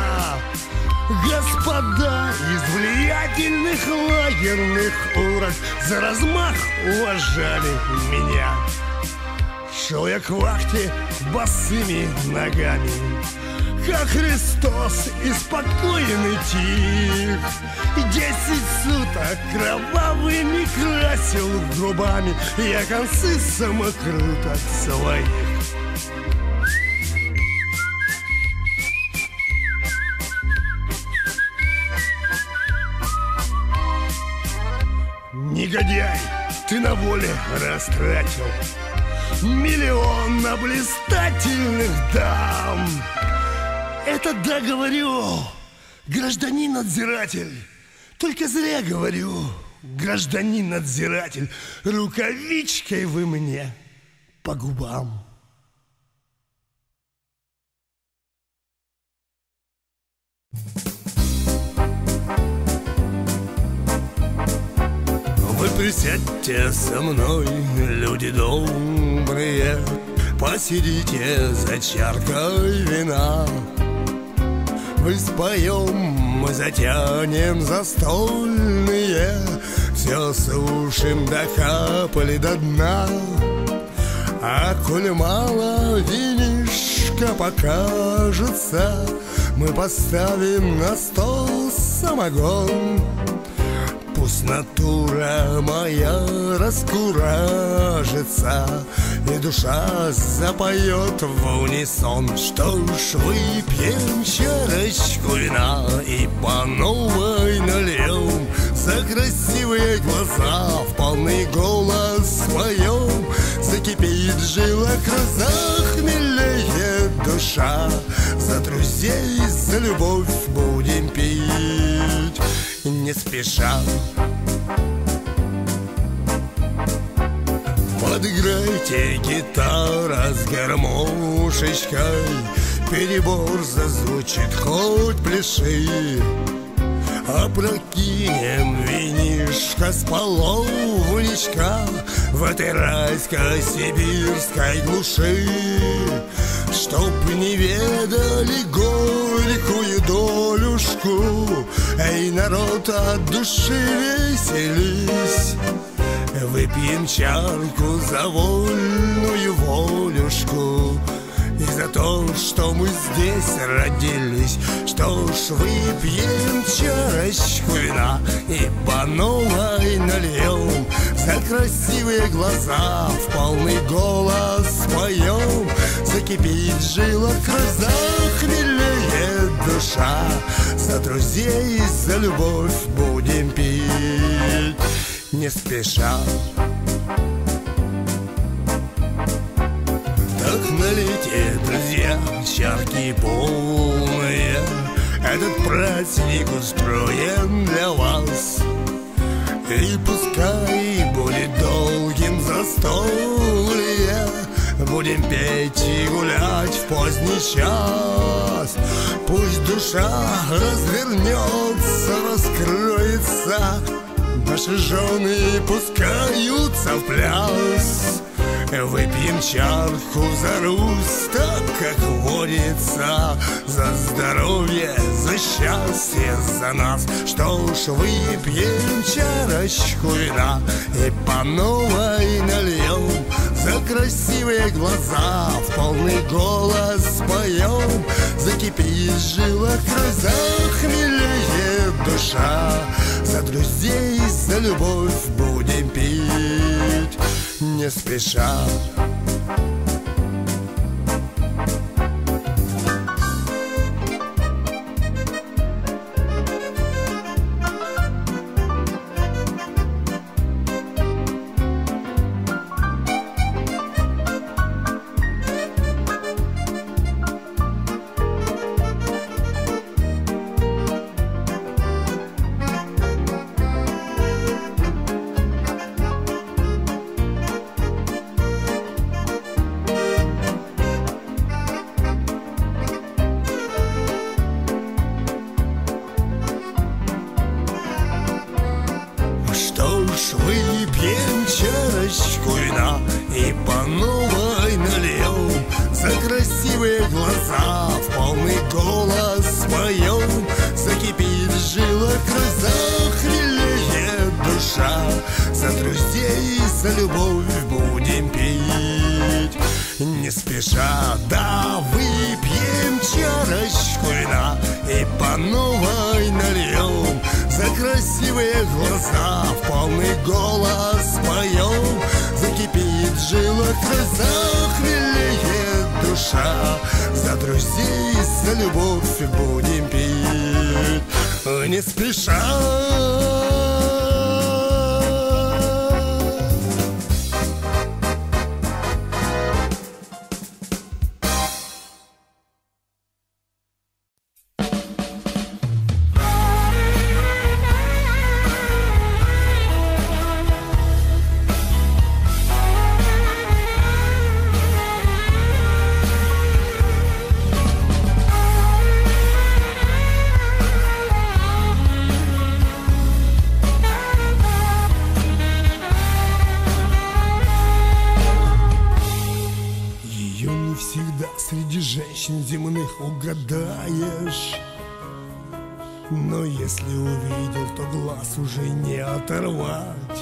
Господа из влиятельных лагерных урок за размах уважали меня. Шел я к вахте босыми ногами, как Христос, и спокоен и тих. И десять суток кровавыми красил губами я концы самокруток своих. Негодяй, ты на воле растратил миллион на блистательных дам. Это да, говорю, гражданин надзиратель. Только зря говорю, гражданин надзиратель, рукавичкой вы мне по губам. Вы присядьте со мной, люди добрые, посидите за чаркой вина. Мы споем, мы затянем застольные, все сушим до капли до дна. А коль мало винишка покажется, мы поставим на стол самогон. Пусть натура моя раскуражится, и душа запоет в унисон. Что ж, выпьем чарочку вина и по новой нальем за красивые глаза в полный голос споем. Закипит в жилах, захмелеет душа, за друзей, за любовь будем пить не спеша. Подыграйте, гитара с гармошечкой, перебор зазвучит, хоть пляши. Опрокинем винишко с половничка в этой райской сибирской глуши, чтоб не ведали горькую долюшку. Эй, народ, от души веселись, выпьем чарку за вольную волюшку и за то, что мы здесь родились. Что ж, выпьем чарочку вина и по новой нальем за красивые глаза в полный голос споем. Закипит в жилах, захмелеет душа, за друзей, за любовь будем пить не спеша. Так налейте, друзья, чарки полные, этот праздник устроен для вас. И пускай будет долгим застолье, будем петь и гулять в поздний час. Пусть душа развернется, раскроется, наши жены пускаются в пляс. Выпьем чарку за Русь, так как водится, за здоровье, за счастье, за нас. Что ж, выпьем чарочку вина и по новой нальем за красивые глаза в полный голос споем. Закипит в жилах, захмелеет душа, за друзей, за любовь будем пить не спеша. за любовь будем пить. Не спеша, да выпьем чарочку вина и по новой нальем. За красивые глаза в полный голос поем. Закипит в жилах, захмелеет душа. За друзей, за любовь будем пить. Не спеша. Среди женщин земных угадаешь, но если увидел, то глаз уже не оторвать.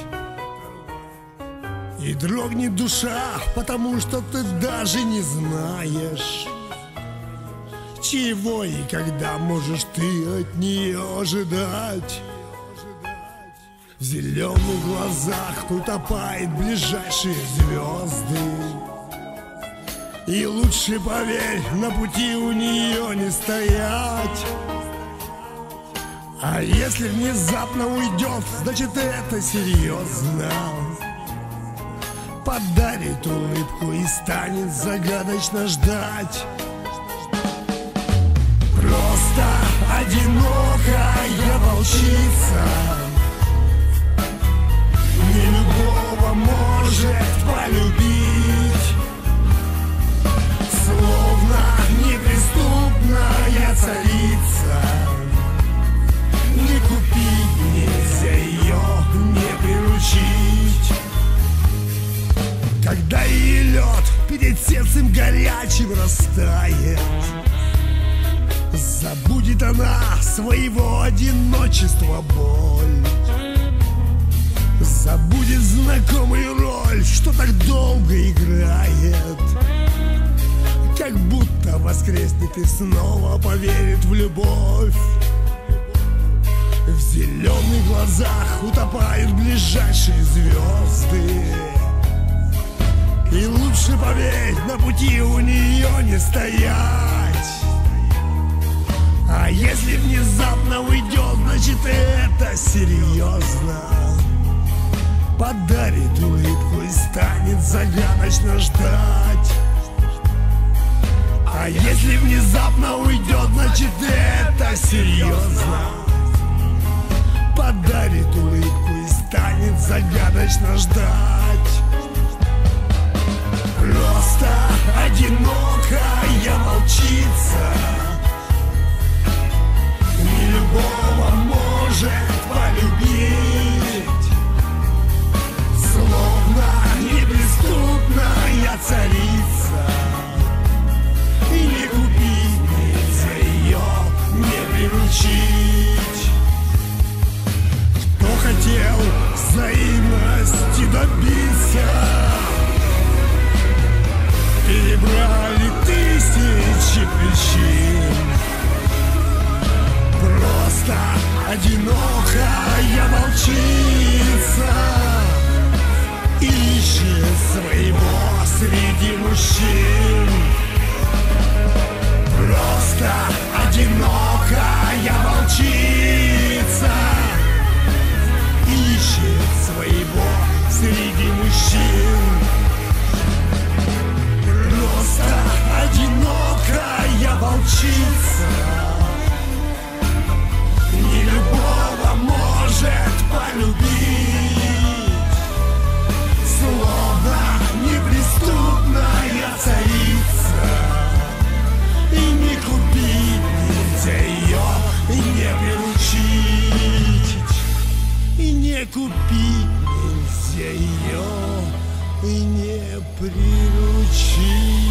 И дрогнет душа, потому что ты даже не знаешь, чего и когда можешь ты от нее ожидать. В зеленых глазах утопает ближайшие звезды. И лучше, поверь, на пути у нее не стоять. А если внезапно уйдет, значит это серьезно. Подарит улыбку и станет загадочно ждать. Просто одинокая волчица не любого может полюбить. Словно неприступная царица, не купить нельзя ее, не приручить. Когда ее лед перед сердцем горячим растает, забудет она своего одиночества боль. Забудет знакомую роль, что так долго играет. Как будто воскреснет и снова поверит в любовь. В зеленых глазах утопают ближайшие звезды. И лучше, поверь, на пути у нее не стоять. А если внезапно уйдет, значит это серьезно. Подарит улыбку и станет загадочно ждать. А если внезапно уйдет, значит это серьезно. Подарит улыбку и станет загадочно ждать. Просто одинокая волчица не любого может полюбить. Словно неприступная царица, и не купить нельзя ее, не приручить. Кто хотел взаимности добиться, перебрали тысячи причин. Просто одинокая волчица ищет своего среди мужчин. Просто одинокая волчица ищет своего среди мужчин. Просто одинокая волчица не любого может полюбить. Словно неприступная царица, и не купить нельзя ее, и не приручить. И не купить нельзя ее, и не приручить.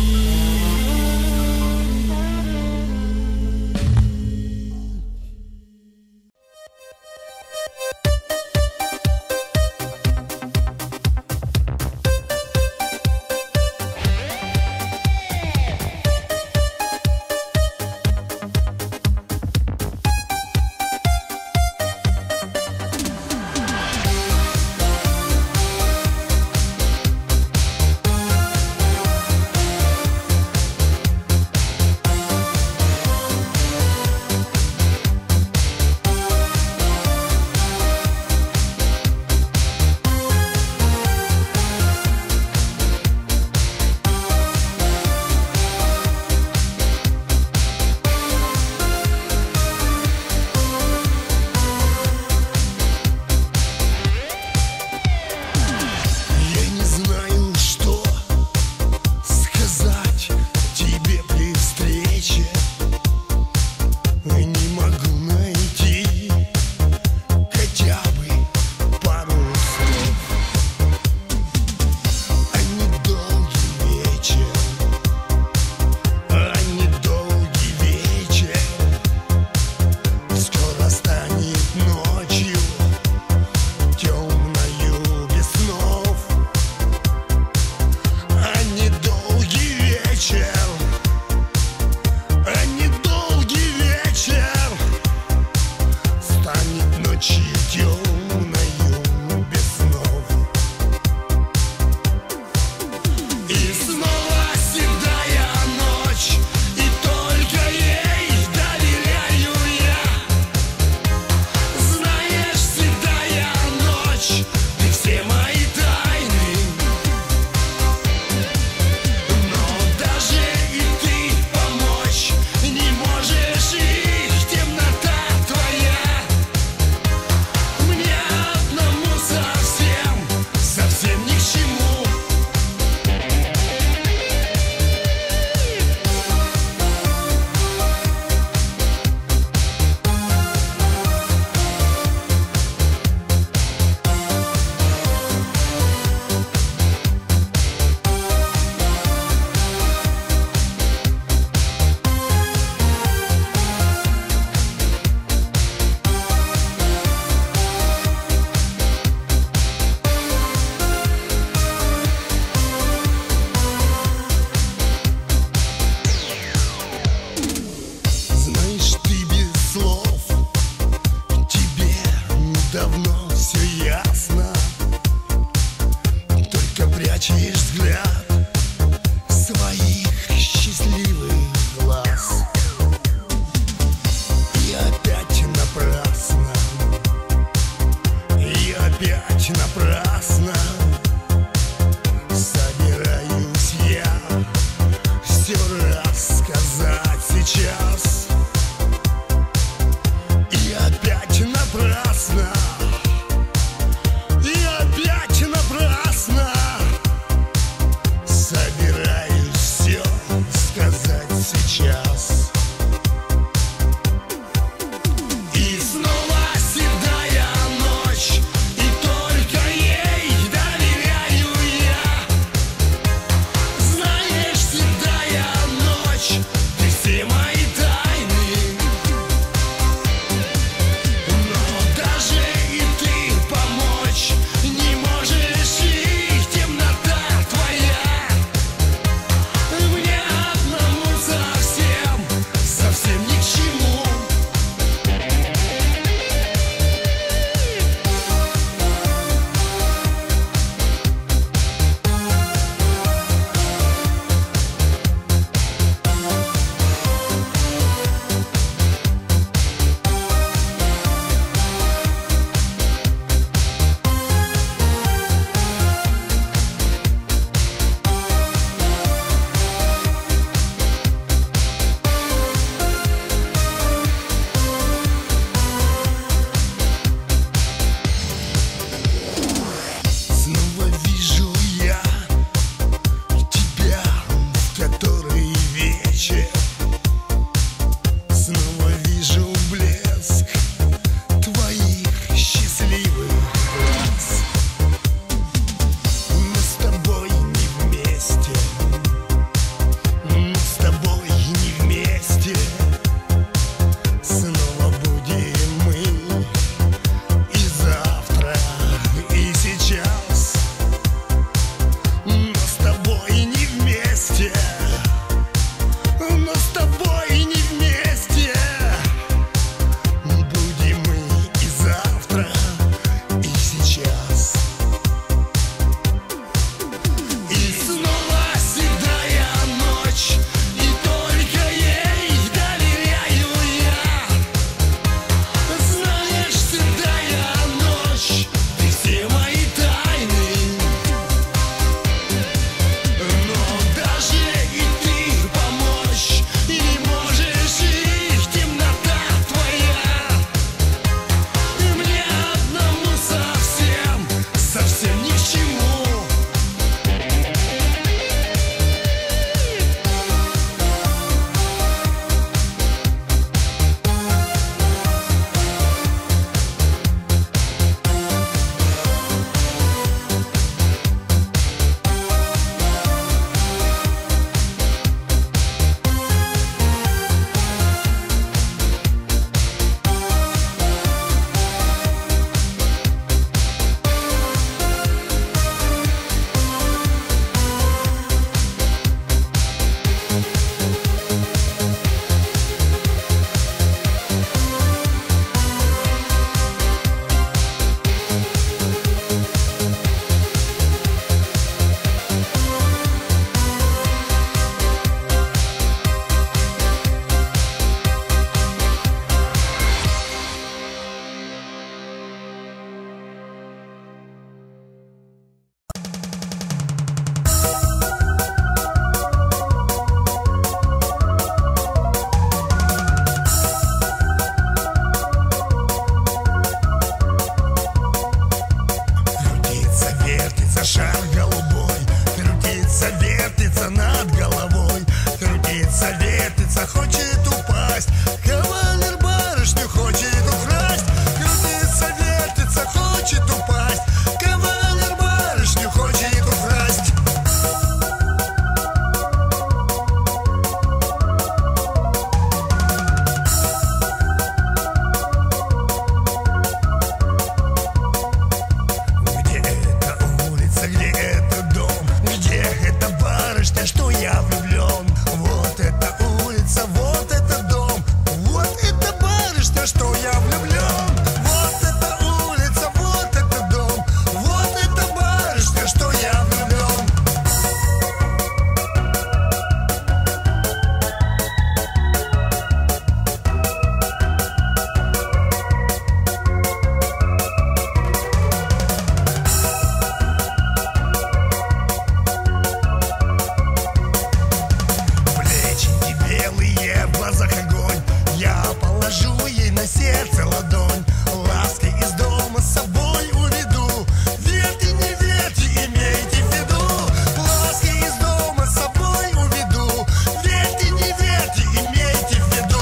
положу ей на сердце ладонь, лаской из дома с собой уведу. Верьте, не верьте, имейте в виду, лаской из дома с собой уведу. Верьте, не верьте, имейте в виду.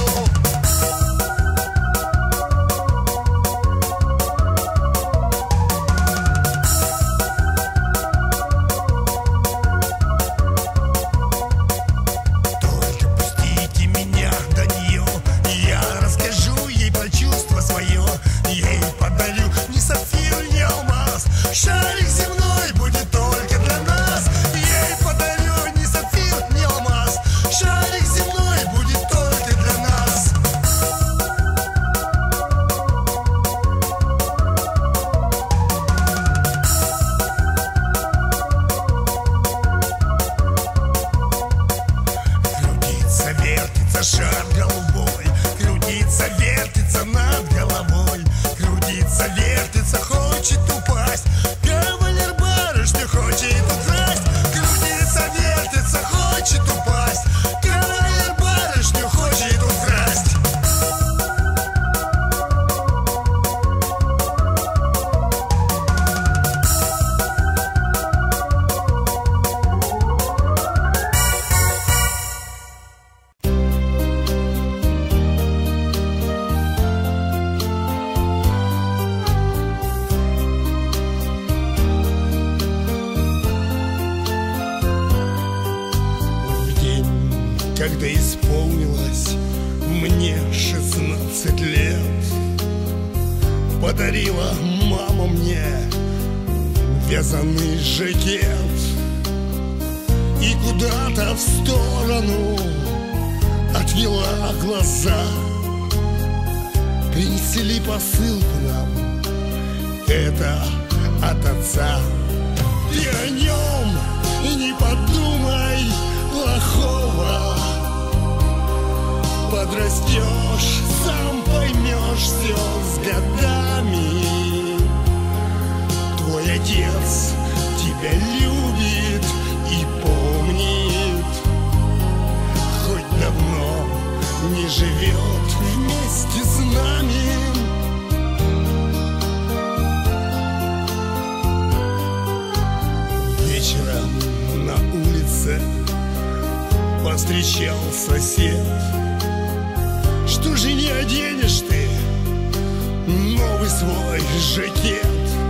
Только пустите меня до нее, я расскажу ей про чувство свое. Ей подарю не сапфир, не алмаз, шарик земной будет только для нас. Ей подарю не сапфир, не алмаз, шарик земной будет только для нас. Крутится, вертится шар голубой, крутится, вертится над головой, крутится, вертится, хочет упасть. Кавалер барышню хочет украсть. Крутится, вертится, хочет упасть. Кавалер барышню хочет украсть. В день, когда исполнилось мне шестнадцать лет, подарила мама мне вязаный жакет и куда-то в сторону отвела глаза. Принесли посылку нам, это от отца. Ты о нем и не подумай плохого. Подрастешь, сам поймешь все с годами. Твой отец тебя любит и помнит, хоть давно не живет вместе с нами. Вечером на улице повстречал сосед. Что же не оденешь ты новый свой жакет?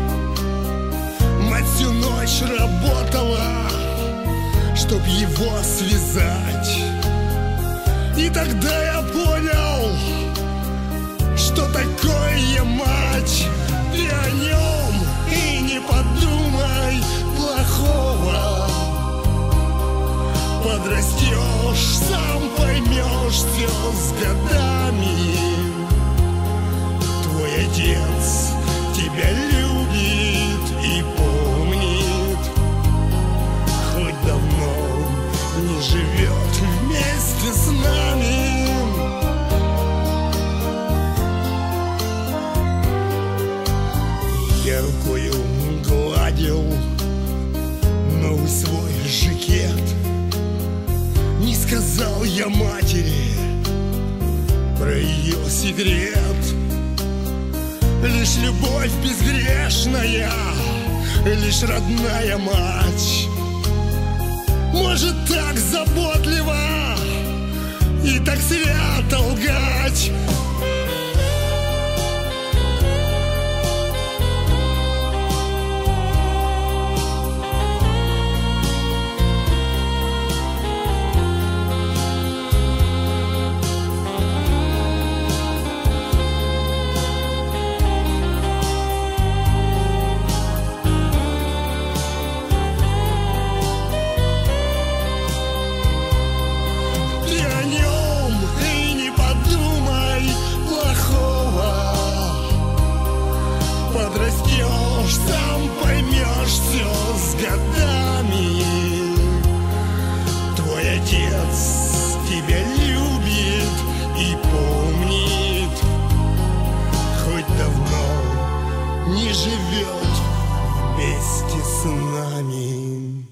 Мать всю ночь работала, чтоб его связать. И тогда я понял, что такое мать. Ты о нем и не подумай плохого. Подрастешь, сам поймешь все с годами. Твой отец тебя любит и помнит, хоть давно не живет вместе с нами. Я рукою гладил новый свой жакет. Не сказал я матери про ее секрет. Лишь любовь безгрешная, лишь родная мать может так заботливо и так свято лгать. живет вместе с нами.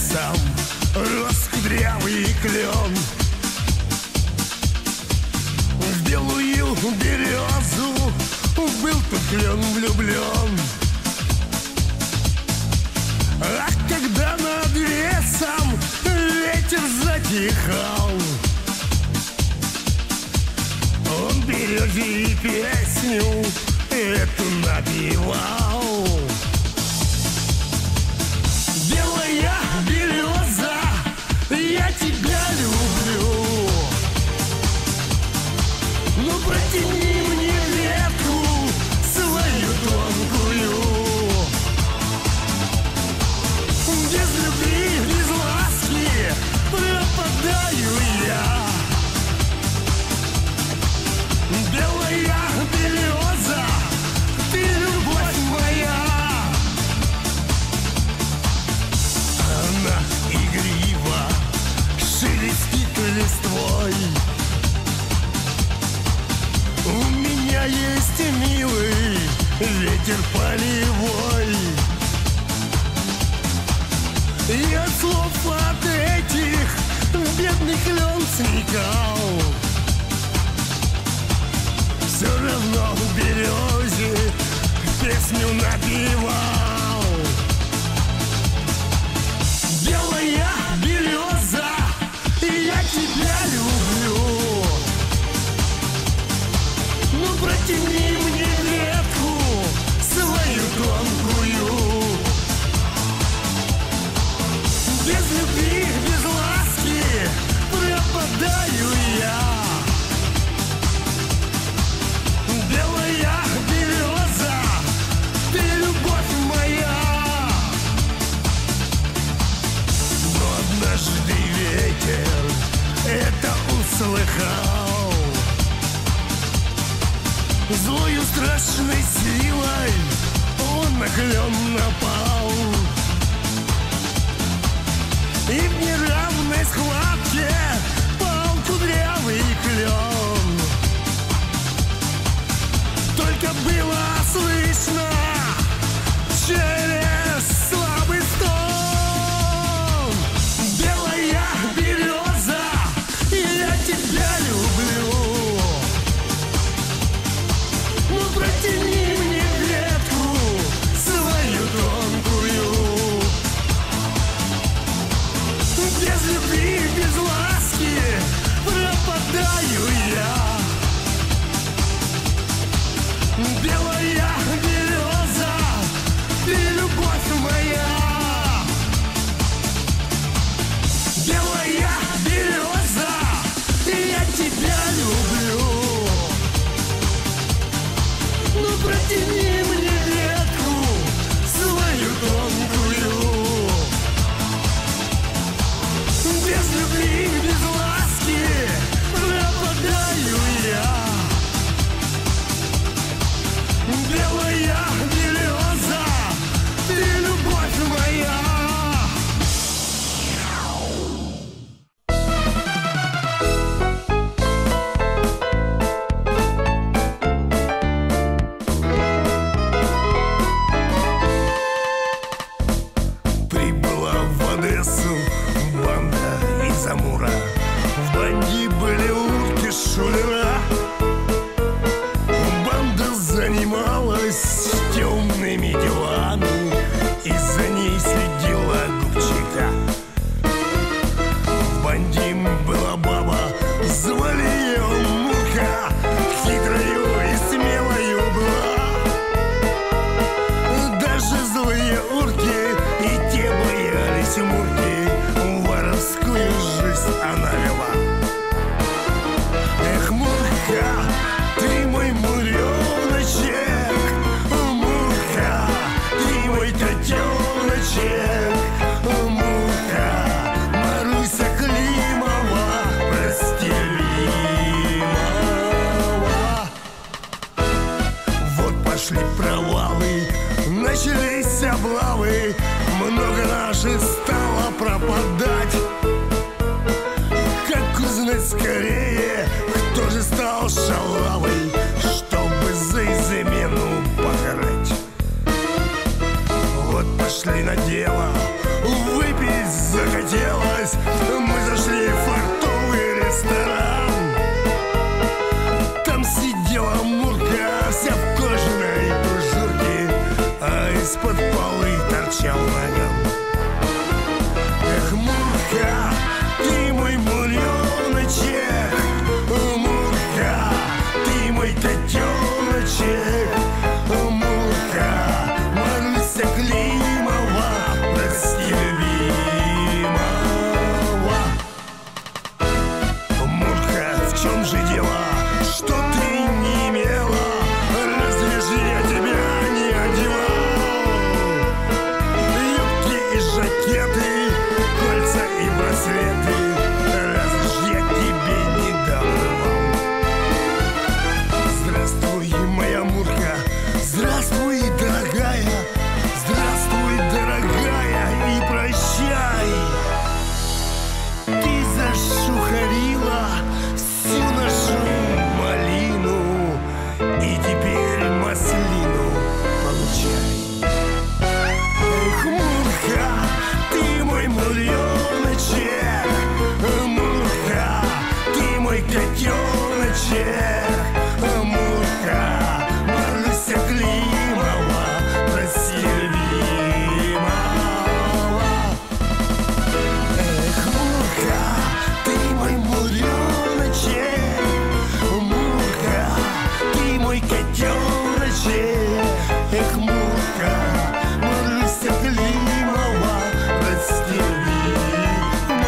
лесом рос кудрявый клен. В белую березу был тот клен влюблен. А когда над лесом ветер затихал, он березе песню эту напевал. Белая береза, я тебя люблю, но протяни мне ветку свою тонкую. Без любви, без ласки пропадаю я. Белая береза, ты любовь моя. Она игриво шелестит листвой. У меня есть милый ветер полевой. И от слов от этих бедный клен сникал. Все равно в березе песню напевал. Белая береза, я тебя люблю, ну протяни мне ветку свою тонкую. Без любви, без ласки пропадаю я. Белая береза, ты любовь моя. Но однажды ветер это услыхал. Злою страшной силой он на клен напал. И в неравной схватке пал кудрявый клен. Только было слышно через слабый стон. Белая береза, я тебя люблю, ну протяни мне ветку свою тонкую. Без любви, без ласки пропадаю я. Белая береза, ты любовь моя. Белая береза, я тебя люблю, ну протяни мне ветку свою тонкую. Без любви, без ласки пропадаю я. Белая береза, ты любовь моя. Прибыла в Одессу банда из Амура. В банде были урки, шулера. Банда занималась темными делами, и за ней следила Губчика. В банде была баба, звали ее Мурка. Хитрою и смелою была. Даже злые урки и те боялись Мурки. Воровскую жизнь она вела. Эх, Мурка, ты мой муреночек, Мурка, ты мой котеночек, Мурка, Маруся Климова, простелимова. Вот пошли провалы, начались облавы, много наших стало пропадать. Как узнать скорее, кто же стал шалавой, чтобы за измену покарать? Вот пошли на дело, выпить за из-под полы торчал на нем. Эх, Мурка, ты мой муреночек, Мурка, ты мой котеночек, Мурка, Маруся Климова, прости любимого. Мурка, в чем же дело, что ты не имела? Разве же я тебя не одевал? Юбки и жакеты, кольца и браслеты, разве ж я тебе не давал? Здравствуй, моя Мурка, здравствуй, дорогая, здравствуй, дорогая, и прощай. Ты зашухарила всю нашу малину, и теперь маслину получай. Эх, Мурка, ты мой муреночек, Мурка, ты мой котеночек, Мурка, Маруся Климова, прости любимого. Эх, Мурка, ты мой муреночек, Мурка, ты мой котеночек, эх, Мурка, Маруся Климова, прости любимого.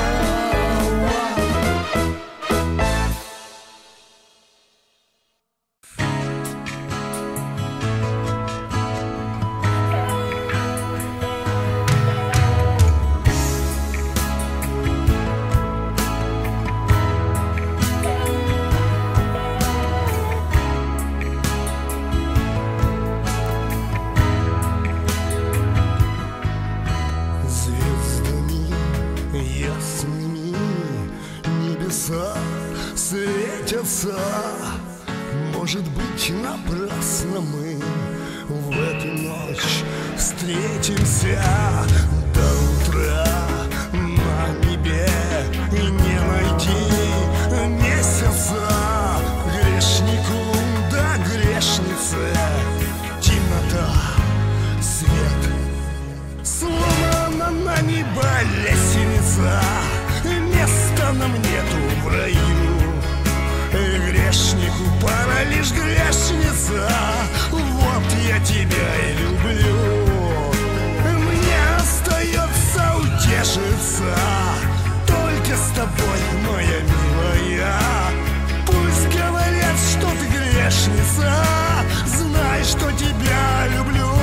Звездами ясными небеса светятся. Может быть, напрасно мы в эту ночь встретимся. До утра на небе не найти месяца. Грешнику да грешнице темнота, свет сломана на небо лестница. Места нам нету в раю. Грешнику пора лишь грешница. Вот я тебя и люблю. Мне остается утешиться только с тобой, моя милая. Пусть говорят, что ты грешница, знай, что тебя люблю.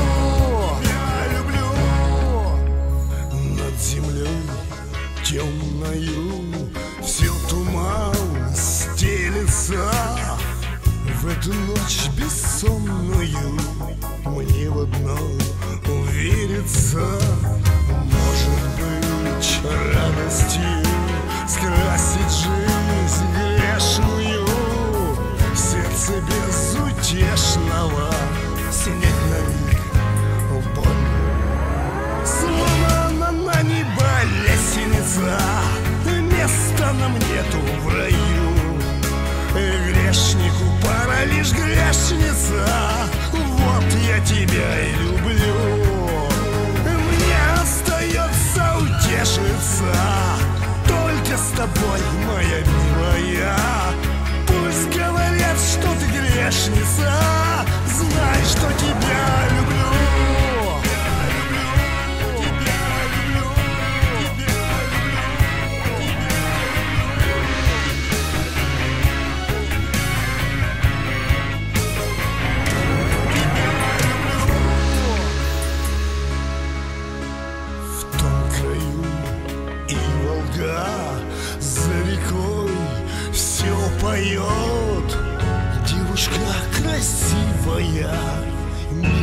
Над землей темною все туман стелется. В эту ночь бессонную мне в одно увериться. Может быть, радостью скрасить жизнь грешную, сердце безутешного снять на миг боль. Сломана на небо лестница, места нам нету в раю. Грешнику пора лишь грешница. Вот я тебя и люблю. Мне остается утешиться только с тобой, моя милая. Пусть говорят, что ты грешница, знай, что тебя люблю. За рекой все поет девушка красивая.